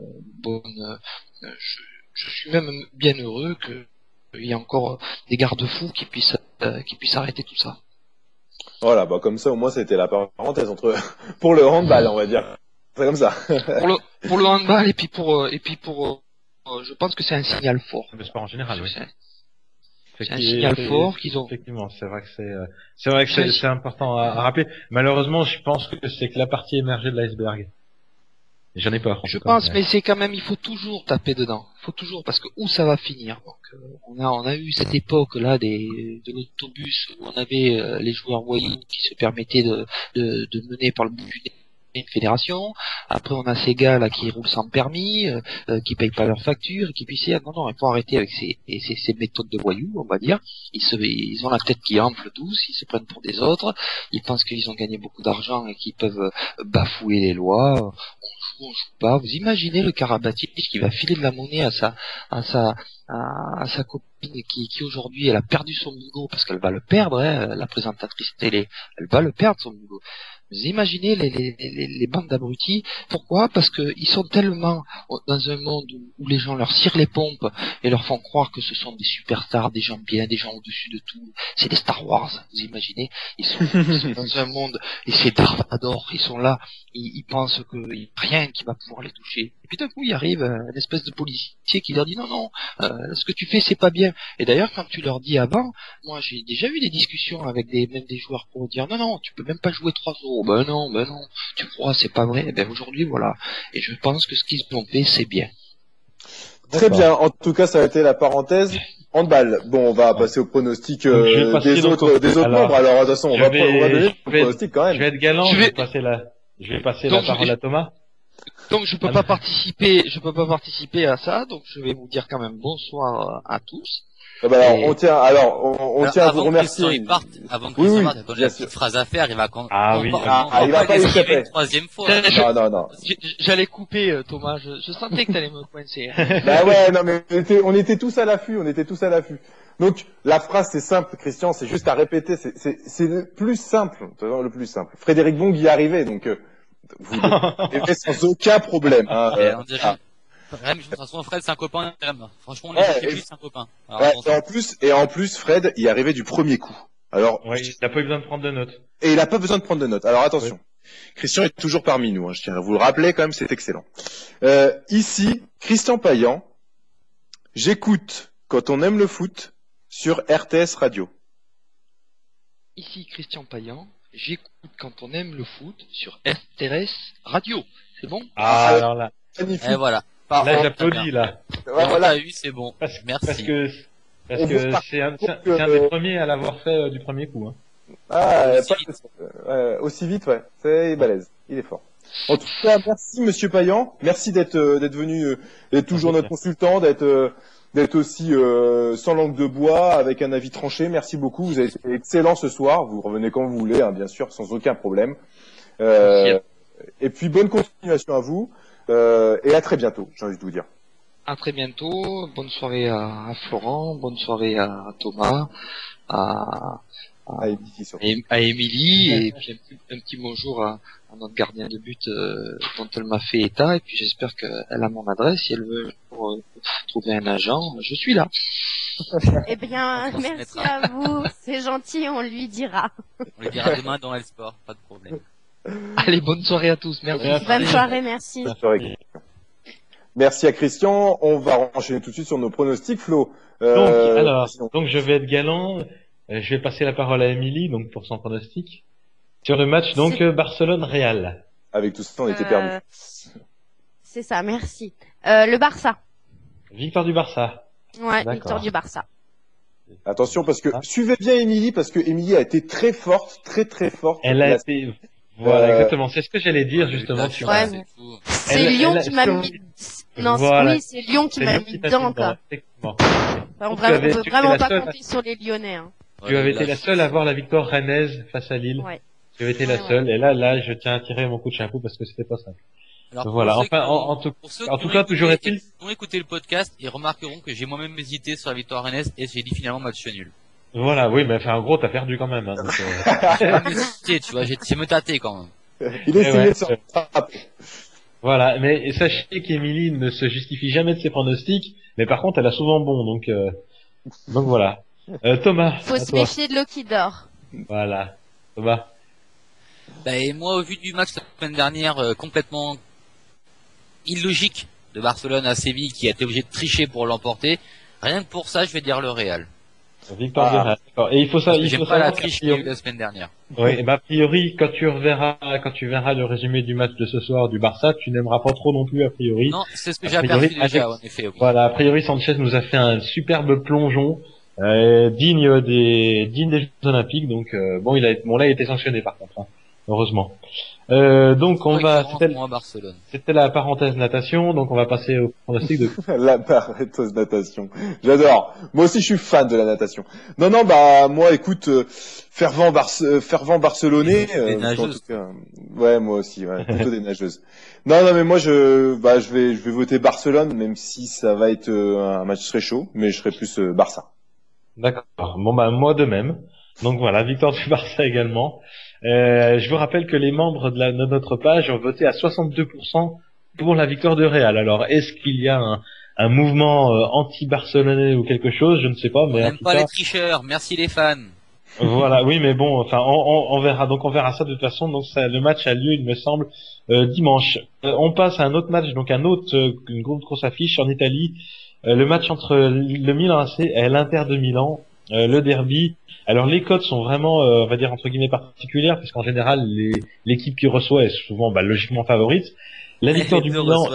je suis même bien heureux qu'il y ait encore des garde-fous qui puissent arrêter tout ça. Voilà, bah comme ça au moins c'était la parenthèse pour le handball, on va dire. C'est comme ça. pour le handball et puis pour je pense que c'est un signal fort. Le sport en général, oui. C'est un signal fort qu'ils ont. Effectivement, c'est vrai que c'est important à rappeler. Malheureusement, je pense que c'est que la partie émergée de l'iceberg. J'en ai peur. Je pense, mais c'est quand même, il faut toujours taper dedans. Il faut toujours, parce que où ça va finir. Donc, on a eu cette époque là de l'autobus où on avait les joueurs voyous qui se permettaient de mener par le bout du une fédération. Après, on a ces gars là qui roulent sans permis, qui payent pas leurs factures, qui puissent dire non, il faut arrêter avec ces méthodes de voyous, on va dire. Ils ont la tête qui enfle tous, ils se prennent pour des autres, ils pensent qu'ils ont gagné beaucoup d'argent et qu'ils peuvent bafouer les lois. On joue pas. Vous imaginez le Karabatic qui va filer de la monnaie à sa copine qui aujourd'hui elle a perdu son boulot parce qu'elle va le perdre, hein, la présentatrice télé, elle va le perdre son boulot. Vous imaginez les bandes d'abrutis. Pourquoi? Parce que ils sont tellement dans un monde où les gens leur cirent les pompes et leur font croire que ce sont des superstars, des gens bien, des gens au-dessus de tout. C'est des Star Wars, vous imaginez? Ils sont dans un monde, et c'est Darth Vader, ils sont là, ils pensent qu'il n'y a rien qui va pouvoir les toucher. Et puis d'un coup, il arrive une espèce de policier qui leur dit non, ce que tu fais, c'est pas bien. Et d'ailleurs, quand tu leur dis avant, moi j'ai déjà eu des discussions avec même des joueurs pour dire non, tu peux même pas jouer 3 euros. Ben non, tu crois, c'est pas vrai. Ben aujourd'hui, voilà. Et je pense que ce qu'ils ont fait, c'est bien. Très bien. En tout cas, ça a été la parenthèse handball. Bon, on va passer au pronostic des autres membres. Alors, de toute façon, on va donner le pronostic quand même. Je vais être galant. Je vais passer la parole à Thomas. Donc je peux pas participer à ça. Donc je vais vous dire quand même bonsoir à tous. Eh ben alors, on tient à vous remercier. Avant que Christian parte, il y a une petite phrase à faire, il va il va pas échapper. Une troisième fois. Non. J'allais couper, Thomas, je sentais que t'allais me coincer. Bah ouais, non, mais on était tous à l'affût, Donc, la phrase, c'est simple, Christian, c'est juste à répéter, c'est le plus simple, Frédéric Bong y est arrivé, donc, vous devez sans aucun problème, hein. Même, de toute façon, Fred, c'est un copain. Franchement, c'est un copain. Alors, et en plus, Fred y est arrivé du premier coup. Alors. Oui, il n'a pas eu besoin de prendre de notes. Et il n'a pas besoin de prendre de notes. Alors, attention. Oui. Christian est toujours parmi nous, hein, je tiens à vous le rappeler quand même, c'est excellent. Ici, Christian Payan, j'écoute quand on aime le foot sur RTS Radio. Ici, Christian Payan, j'écoute quand on aime le foot sur RTS Radio. C'est bon? Alors là. Magnifique. Et voilà. Là, j'applaudis, là. Voilà, oui, c'est bon. Merci. Parce que c'est un des premiers à l'avoir fait du premier coup, hein. Aussi vite, ouais. C'est balèze. Il est fort. En tout cas, merci, monsieur Payan. Merci d'être venu, d'être toujours notre consultant, d'être aussi, sans langue de bois, avec un avis tranché. Merci beaucoup. Vous avez été excellent ce soir. Vous revenez quand vous voulez, hein, bien sûr, sans aucun problème. Et puis, bonne continuation à vous. Et à très bientôt, j'ai envie de vous dire. À très bientôt. Bonne soirée à Florent, bonne soirée à Thomas, à Émilie, et puis un petit bonjour à notre gardien de but dont elle m'a fait état. Et puis j'espère qu'elle a mon adresse. Si elle veut trouver un agent, je suis là. Eh bien, merci à vous. C'est gentil, on lui dira. On lui dira demain dans L-Sport, pas de problème. Allez, bonne soirée à tous. Merci. Bonne soirée, merci. Bonne soirée. Merci à Christian. On va enchaîner tout de suite sur nos pronostics, Flo. Donc je vais être galant. Je vais passer la parole à Émilie, donc pour son pronostic sur le match donc Barcelone-Real. Avec tout ça, on était perdus. C'est ça, merci. Le Barça. Victoire du Barça. Ouais, victoire du Barça. Attention parce que suivez bien Émilie parce que Émilie a été très forte, très forte. Elle a été. Voilà, exactement. C'est ce que j'allais dire, justement. C'est Lyon qui m'a mis, oui, c'est Lyon qui m'a mis dedans, quoi. On peut vraiment pas compter sur les Lyonnais, hein. Tu avais été la seule à avoir la victoire rennaise face à Lille. Ouais. Tu avais été la seule. Et là, je tiens à tirer mon coup de chapeau parce que c'était pas simple. Alors, voilà. Enfin, en tout cas, toujours est-il. Ils ont écouté le podcast et remarqueront que j'ai moi-même hésité sur la victoire rennaise et j'ai dit finalement match nul. Voilà, oui, mais enfin, en gros, t'as perdu quand même, hein, donc, tu vois, j'ai me tâté quand même. Il essayait de se rattraper. Voilà, mais sachez qu'Émilie ne se justifie jamais de ses pronostics, mais par contre, elle a souvent bon, donc voilà. Thomas. Faut se méfier de l'eau qui dort. Voilà. Thomas. Et moi, au vu du match la semaine dernière, complètement illogique de Barcelone à Séville, qui a été obligé de tricher pour l'emporter, rien que pour ça, je vais dire le Real. Victoire du Real. D'accord. Et il faut ça. J'aime pas la triche qu'il y a eu la semaine dernière. Oui, et a priori, quand tu verras le résumé du match de ce soir du Barça, tu n'aimeras pas trop non plus a priori. Non, c'est ce que j'ai aperçu déjà, en effet. Oui. Voilà, a priori, Sanchez nous a fait un superbe plongeon, digne des Jeux Olympiques, donc là, il a été sanctionné par contre. Hein. heureusement. Donc on va, c'était la parenthèse natation, donc on va passer au pronostic de... La parenthèse natation. J'adore. Moi aussi, je suis fan de la natation. Non, bah, moi, écoute, fervent barcelonais. En tout cas, ouais, moi aussi, ouais, plutôt des nageuses. Non, mais moi, je vais voter Barcelone, même si ça va être un match très chaud, mais je serai plus Barça. D'accord. Bon, bah, moi de même. Donc voilà, victoire du Barça également. Je vous rappelle que les membres de notre page ont voté à 62% pour la victoire de Real. Alors, est-ce qu'il y a un mouvement anti-barcelonais ou quelque chose? Je ne sais pas. Mais on n'aime pas les tricheurs. Merci les fans. Voilà, oui, mais bon, enfin, on verra. Donc, on verra ça de toute façon. Donc, le match a lieu, il me semble, dimanche. On passe à un autre match, donc une grosse affiche en Italie. Le match entre le Milan AC et l'Inter de Milan. Le derby. Alors les cotes sont vraiment, on va dire entre guillemets particulières, parce qu'en général l'équipe qui reçoit est souvent logiquement favorite. La victoire du Milan,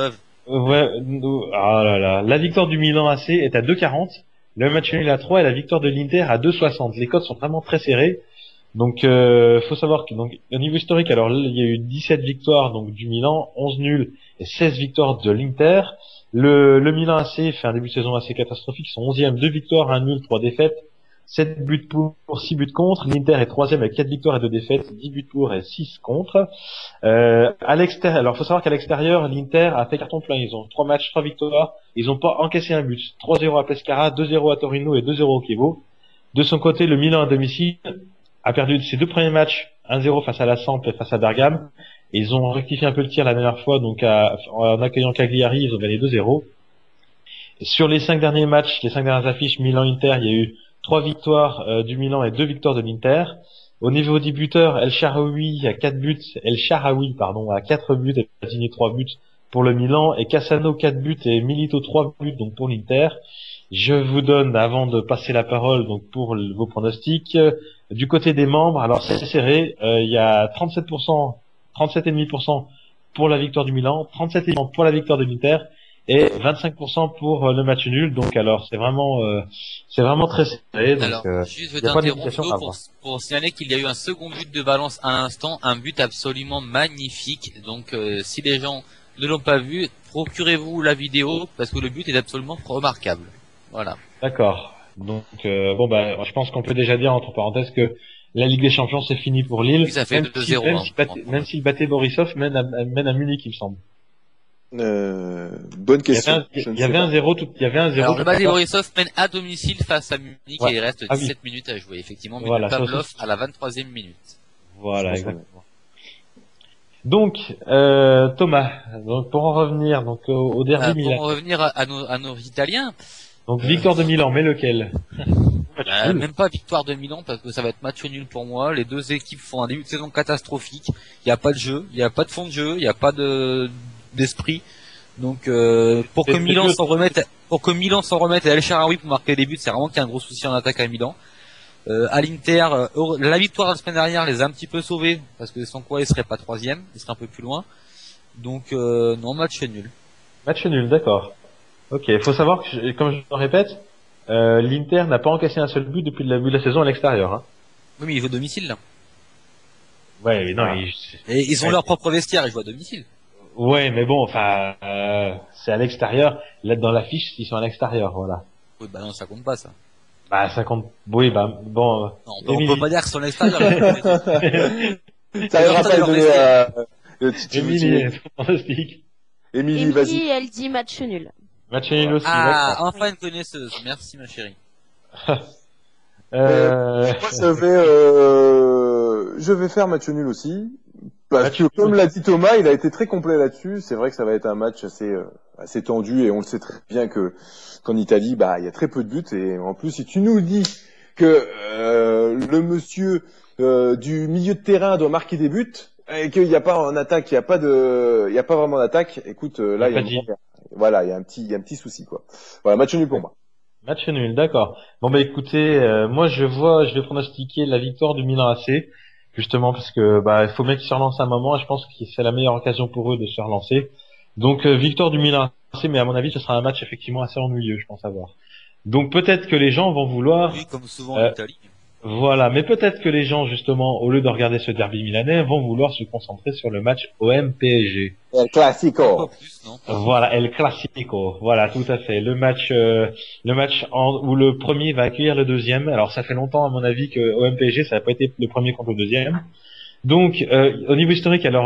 la victoire du Milan AC est à 2,40, le match nul à 3 et la victoire de l'Inter à 2,60. Les cotes sont vraiment très serrées. Donc faut savoir que donc au niveau historique, alors là, il y a eu 17 victoires donc du Milan, 11 nuls et 16 victoires de l'Inter. Le Milan AC fait un début de saison assez catastrophique, ils sont 11e, 2 victoires, 1 nul, 3 défaites. 7 buts pour 6 buts contre. L'Inter est 3e avec 4 victoires et 2 défaites, 10 buts pour et 6 contre. À l'extérieur, alors faut savoir qu'à l'extérieur, l'Inter a fait carton plein. Ils ont 3 matchs, 3 victoires. Ils n'ont pas encaissé un but. 3-0 à Pescara, 2-0 à Torino et 2-0 au Chievo. De son côté, le Milan à domicile a perdu ses 2 premiers matchs, 1-0 face à la Samp et face à Bergame. Et ils ont rectifié un peu le tir la dernière fois, donc en accueillant Cagliari, ils ont gagné 2-0. Et sur les 5 derniers matchs, les 5 dernières affiches Milan-Inter, il y a eu 3 victoires du Milan et 2 victoires de l'Inter. Au niveau des buteurs, El Shaarawy à 4 buts, à 4 buts et Platini 3 buts pour le Milan et Cassano 4 buts et Milito 3 buts donc pour l'Inter. Je vous donne avant de passer la parole donc pour vos pronostics du côté des membres. Alors c'est serré, il y a 37,5% pour la victoire du Milan, 37,5% pour la victoire de l'Inter et 25% pour le match nul. Donc alors c'est vraiment très serré. Donc, alors juste je veux t'interrompre pour signaler qu'il y a eu un second but de Valence à l'instant, un but absolument magnifique. Donc si les gens ne l'ont pas vu, procurez-vous la vidéo parce que le but est absolument remarquable. Voilà. D'accord. Donc je pense qu'on peut déjà dire entre parenthèses que la Ligue des Champions c'est fini pour Lille. Oui, ça fait 2-0. Même s'il battait Borisov, mène à Munich il me semble. Bonne question. Il y avait un 0 Alors, le Bate Borisov mène à domicile face à Munich et il reste 17 minutes à jouer, effectivement, mais voilà, Pavlov à la 23e minute. Voilà, exactement. Donc, Thomas, donc, pour en revenir, donc, au derby Milan. Pour en revenir à nos Italiens. Donc, victoire de Milan, mais lequel? Même pas victoire de Milan parce que ça va être match nul pour moi. Les deux équipes font un début de saison catastrophique. Il n'y a pas de jeu, il n'y a pas de fond de jeu, il n'y a pas d'esprit. Donc pour que Milan s'en remette à El Shaarawy pour marquer des buts, c'est vraiment qu'il y a un gros souci en attaque à Milan. À l'Inter, la victoire la semaine dernière les a un petit peu sauvés parce que sans quoi ils seraient pas 3e, ils seraient un peu plus loin. Donc non, match nul. Match nul, d'accord. Ok, il faut savoir que comme je le répète, l'Inter n'a pas encaissé un seul but depuis le début de la saison à l'extérieur. Hein. Oui, mais ils jouent à domicile là. Ouais, mais non. Et ils ont leur propre vestiaire, ils jouent à domicile. Ouais, mais bon, enfin, c'est à l'extérieur. Là, dans l'affiche, ils sont à l'extérieur, voilà. Oui, bah non, ça compte pas, ça. Bah, ça compte. Oui, bah, bon. Non, on peut pas dire qu'ils sont à l'extérieur. Ça ira pas donner Émilie, fantastique. Émilie, vas-y. Elle dit match nul. Match nul aussi. Ah, enfin une connaisseuse. Merci, ma chérie. Moi, je vais faire match nul aussi. Parce que, comme l'a dit Thomas, il a été très complet là-dessus. C'est vrai que ça va être un match assez tendu et on le sait très bien qu'en Italie, bah, il y a très peu de buts et en plus, si tu nous dis que le monsieur du milieu de terrain doit marquer des buts et qu'il n'y a pas en attaque, il y a pas vraiment d'attaque, écoute, là, il y a un petit souci, quoi. Voilà, match nul pour moi. Match nul, d'accord. Bon, bah, écoutez, moi, je vais pronostiquer la victoire du Milan AC. Justement parce que il faut bien qu'ils se relancent un moment et je pense que c'est la meilleure occasion pour eux de se relancer. Donc victoire du Milan AC, mais à mon avis ce sera un match effectivement assez ennuyeux, je pense avoir. Donc peut-être que les gens vont vouloir. Oui, comme souvent en Italie. Voilà, mais peut-être que les gens, justement, au lieu de regarder ce derby milanais, vont vouloir se concentrer sur le match OM-PSG. El Clasico. Voilà, El Clasico. Voilà, tout à fait. Le match où le premier va accueillir le deuxième. Alors, ça fait longtemps, à mon avis, que OM-PSG, ça n'a pas été le premier contre le deuxième. Donc, au niveau historique, alors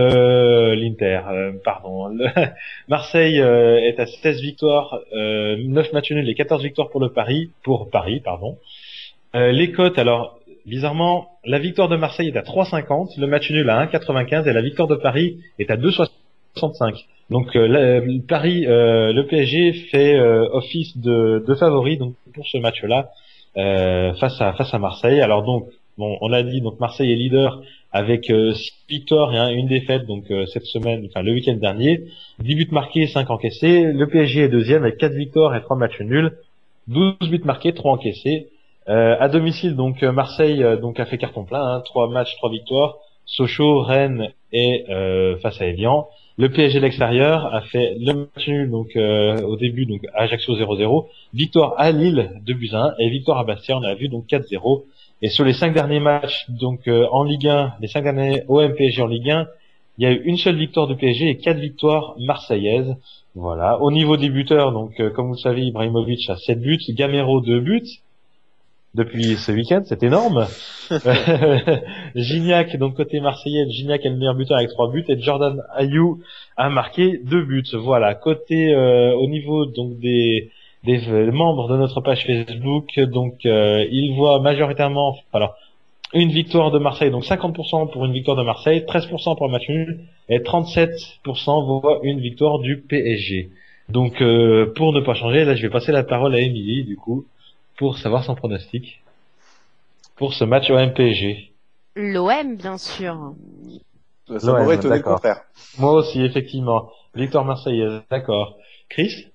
Marseille est à 16 victoires, 9 matchs nuls et 14 victoires pour Paris, pardon. Les cotes, alors, bizarrement, la victoire de Marseille est à 3,50, le match nul à 1,95 et la victoire de Paris est à 2,65. Donc, le PSG fait office de favori donc pour ce match-là face à Marseille. Alors donc, bon, on l'a dit, donc Marseille est leader avec 6 victoires et une défaite donc cette semaine, enfin le week-end dernier. 10 buts marqués, 5 encaissés. Le PSG est deuxième avec 4 victoires et 3 matchs nuls. 12 buts marqués, 3 encaissés. À domicile, donc Marseille donc a fait carton plein, 3 matchs, 3 victoires. Sochaux, Rennes et face à Evian. Le PSG à l'extérieur a fait le match nul donc au début donc Ajaccio 0-0, victoire à Lille 2-1 et victoire à Bastia, on a vu donc 4-0. Et sur les 5 derniers matchs donc en Ligue 1, les 5 derniers OM PSG en Ligue 1, il y a eu une seule victoire du PSG et 4 victoires marseillaises. Voilà. Au niveau des buteurs, donc comme vous le savez, Ibrahimovic a 7 buts, Gamero 2 buts. Depuis ce week-end, c'est énorme. Gignac, donc côté marseillais, Gignac est le meilleur buteur avec 3 buts et Jordan Ayew a marqué 2 buts. Voilà. Côté au niveau donc des membres de notre page Facebook, donc ils voient majoritairement alors une victoire de Marseille, donc 50% pour une victoire de Marseille, 13% pour un match nul et 37% voient une victoire du PSG. Donc pour ne pas changer, là je vais passer la parole à Émilie du coup pour savoir son pronostic pour ce match OM-PSG. L'OM, bien sûr. Ça m'aurait étonné le contraire. Moi aussi, effectivement. Victoire marseillaise, d'accord. Chris?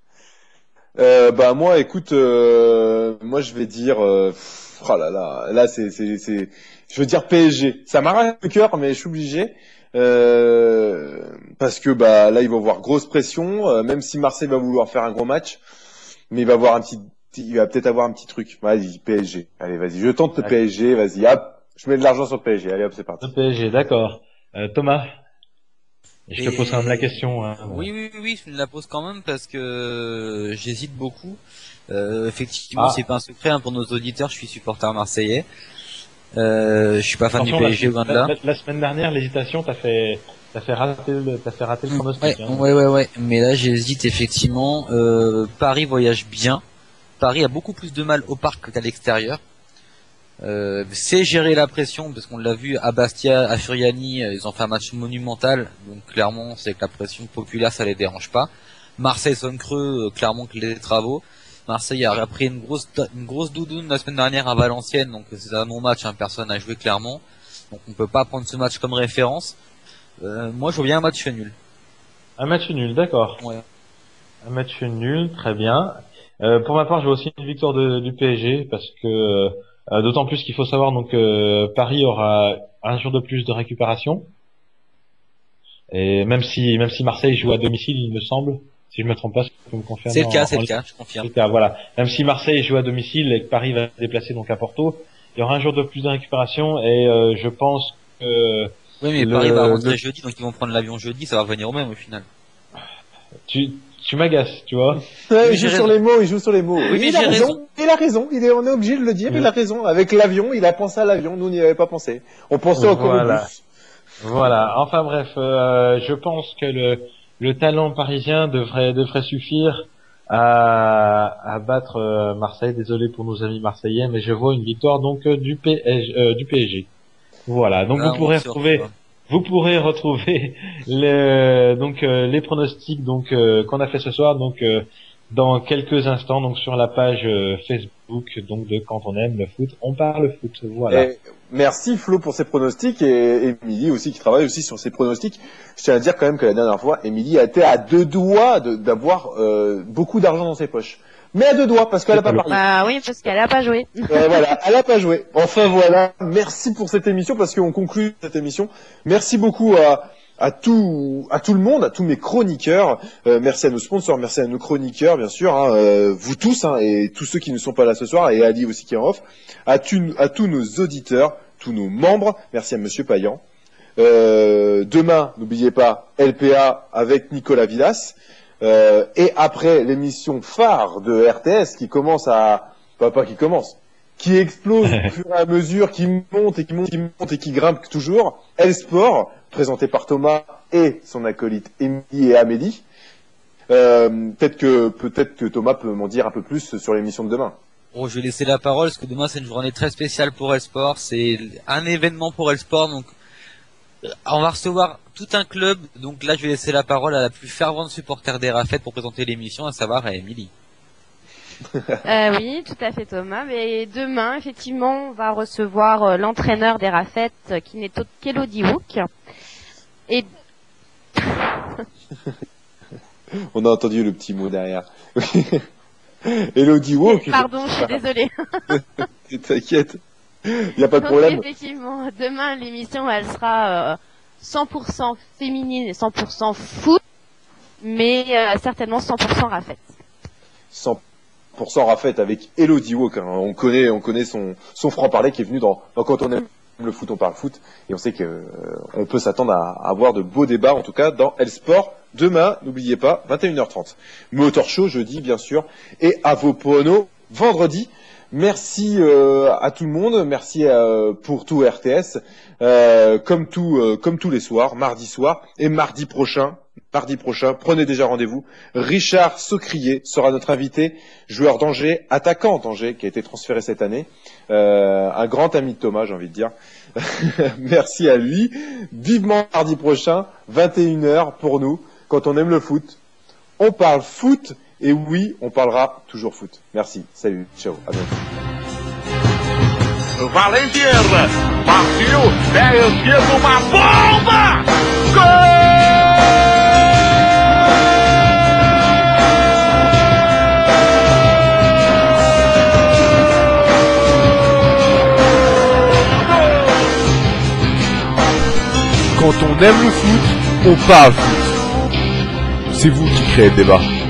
Moi, écoute, moi je vais dire, oh là c'est, je veux dire PSG. Ça m'arrache le cœur, mais je suis obligé. Parce que là ils vont avoir grosse pression, même si Marseille va vouloir faire un gros match, mais il va peut-être avoir un petit truc. Vas-y, PSG. Allez, vas-y, je tente le PSG, vas-y, hop, je mets de l'argent sur le PSG. Allez, hop, c'est parti. Le PSG, d'accord. Thomas, je te pose quand même la question. Hein. Oui, je me la pose quand même parce que j'hésite beaucoup. Effectivement, c'est pas un secret pour nos auditeurs, je suis supporter marseillais. Je suis pas fan du PSG loin de là. La semaine dernière, l'hésitation t'as fait rater le pronostic. Ouais. Mais là, j'hésite effectivement. Paris voyage bien. Paris a beaucoup plus de mal au parc qu'à l'extérieur. C'est gérer la pression parce qu'on l'a vu à Bastia, à Furiani, ils ont fait un match monumental. Donc clairement, c'est que la pression populaire, ça les dérange pas. Marseille sonne creux, clairement que les travaux. Marseille a pris une grosse doudoune la semaine dernière à Valenciennes, donc c'est un non-match, personne n'a joué clairement. Donc on peut pas prendre ce match comme référence. Moi, je vois bien un match nul. Un match nul, d'accord. Ouais. Un match nul, très bien. Pour ma part, je vois aussi une victoire du PSG parce que d'autant plus qu'il faut savoir donc Paris aura un jour de plus de récupération. Et même si Marseille joue à domicile, il me semble, si je me trompe pas, si vous me confirmez. C'est le cas, je confirme. C'est le cas, voilà. Même si Marseille joue à domicile et que Paris va se déplacer donc à Porto, il y aura un jour de plus de récupération et je pense que oui, mais Paris va rentrer jeudi, donc ils vont prendre l'avion jeudi, ça va revenir au même au final. Tu m'agaces, tu vois. Il joue sur les mots, Oui, il a raison, on est obligé de le dire, il a raison. Avec l'avion, il a pensé à l'avion, nous n'y avait pas pensé. On pensait encore au bus. Voilà, enfin bref, je pense que le talent parisien devrait suffire à battre Marseille. Désolé pour nos amis marseillais, mais je vois une victoire donc du PSG. Voilà, donc vous pourrez retrouver les pronostics qu'on a fait ce soir dans quelques instants donc sur la page Facebook donc de Quand on aime le foot, on parle foot. Voilà. Et merci Flo pour ses pronostics et Émilie aussi qui travaille aussi sur ses pronostics. Je tiens à dire quand même que la dernière fois, Émilie a été à 2 doigts d'avoir beaucoup d'argent dans ses poches. Mais à 2 doigts, parce qu'elle a pas parlé. Ah oui, parce qu'elle a pas joué. Voilà, elle a pas joué. Enfin voilà, merci pour cette émission, parce qu'on conclut cette émission. Merci beaucoup à tout le monde, à tous mes chroniqueurs. Merci à nos sponsors, merci à nos chroniqueurs, bien sûr, hein, vous tous, hein, et tous ceux qui ne sont pas là ce soir, et Ali aussi qui est en off, à tous nos auditeurs, tous nos membres. Merci à Monsieur Payan. Demain, n'oubliez pas, LPA avec Nicolas Villas. Et après l'émission phare de RTS qui commence qui explose au fur et à mesure, qui monte et qui grimpe toujours, L-Sport, présenté par Thomas et son acolyte Émilie et Amélie. Peut-être que Thomas peut m'en dire un peu plus sur l'émission de demain. Bon, je vais laisser la parole parce que demain c'est une journée très spéciale pour L-Sport, c'est un événement pour L-Sport, donc on va recevoir tout un club, donc là je vais laisser la parole à la plus fervente supporter des Rafet pour présenter l'émission, à savoir à Émilie. Oui, tout à fait Thomas, mais demain effectivement on va recevoir l'entraîneur des Rafet qui n'est autre qu'Elodie Wook. Et on a entendu le petit mot derrière. Elodie Wook. Pardon, je suis désolée. T'inquiète. Il n'y a pas de problème. Donc, effectivement, demain, l'émission, elle sera 100% féminine et 100% foot, mais certainement 100% Rafet. 100% Rafet avec Elodie Wook. Hein. On connaît son franc-parler qui est venu dans Quand on aime le foot, on parle foot. Et on sait que on peut s'attendre à avoir de beaux débats, en tout cas, dans L-Sport. Demain, n'oubliez pas, 21h30. Motor Show, jeudi, bien sûr. Et à vos pronos, vendredi. Merci à tout le monde, merci pour tout RTS, comme tous les soirs, mardi soir et mardi prochain, prenez déjà rendez-vous. Richard Socrier sera notre invité, joueur d'Angers, attaquant d'Angers, qui a été transféré cette année, un grand ami de Thomas, j'ai envie de dire. Merci à lui. Vivement mardi prochain, 21h pour nous. Quand on aime le foot, on parle foot. Et oui, on parlera toujours foot. Merci. Salut. Ciao. À bientôt. Valentier partiu, pé esquerdo, uma bomba! Quand on aime le foot, on parle foot. C'est vous qui créez le débat.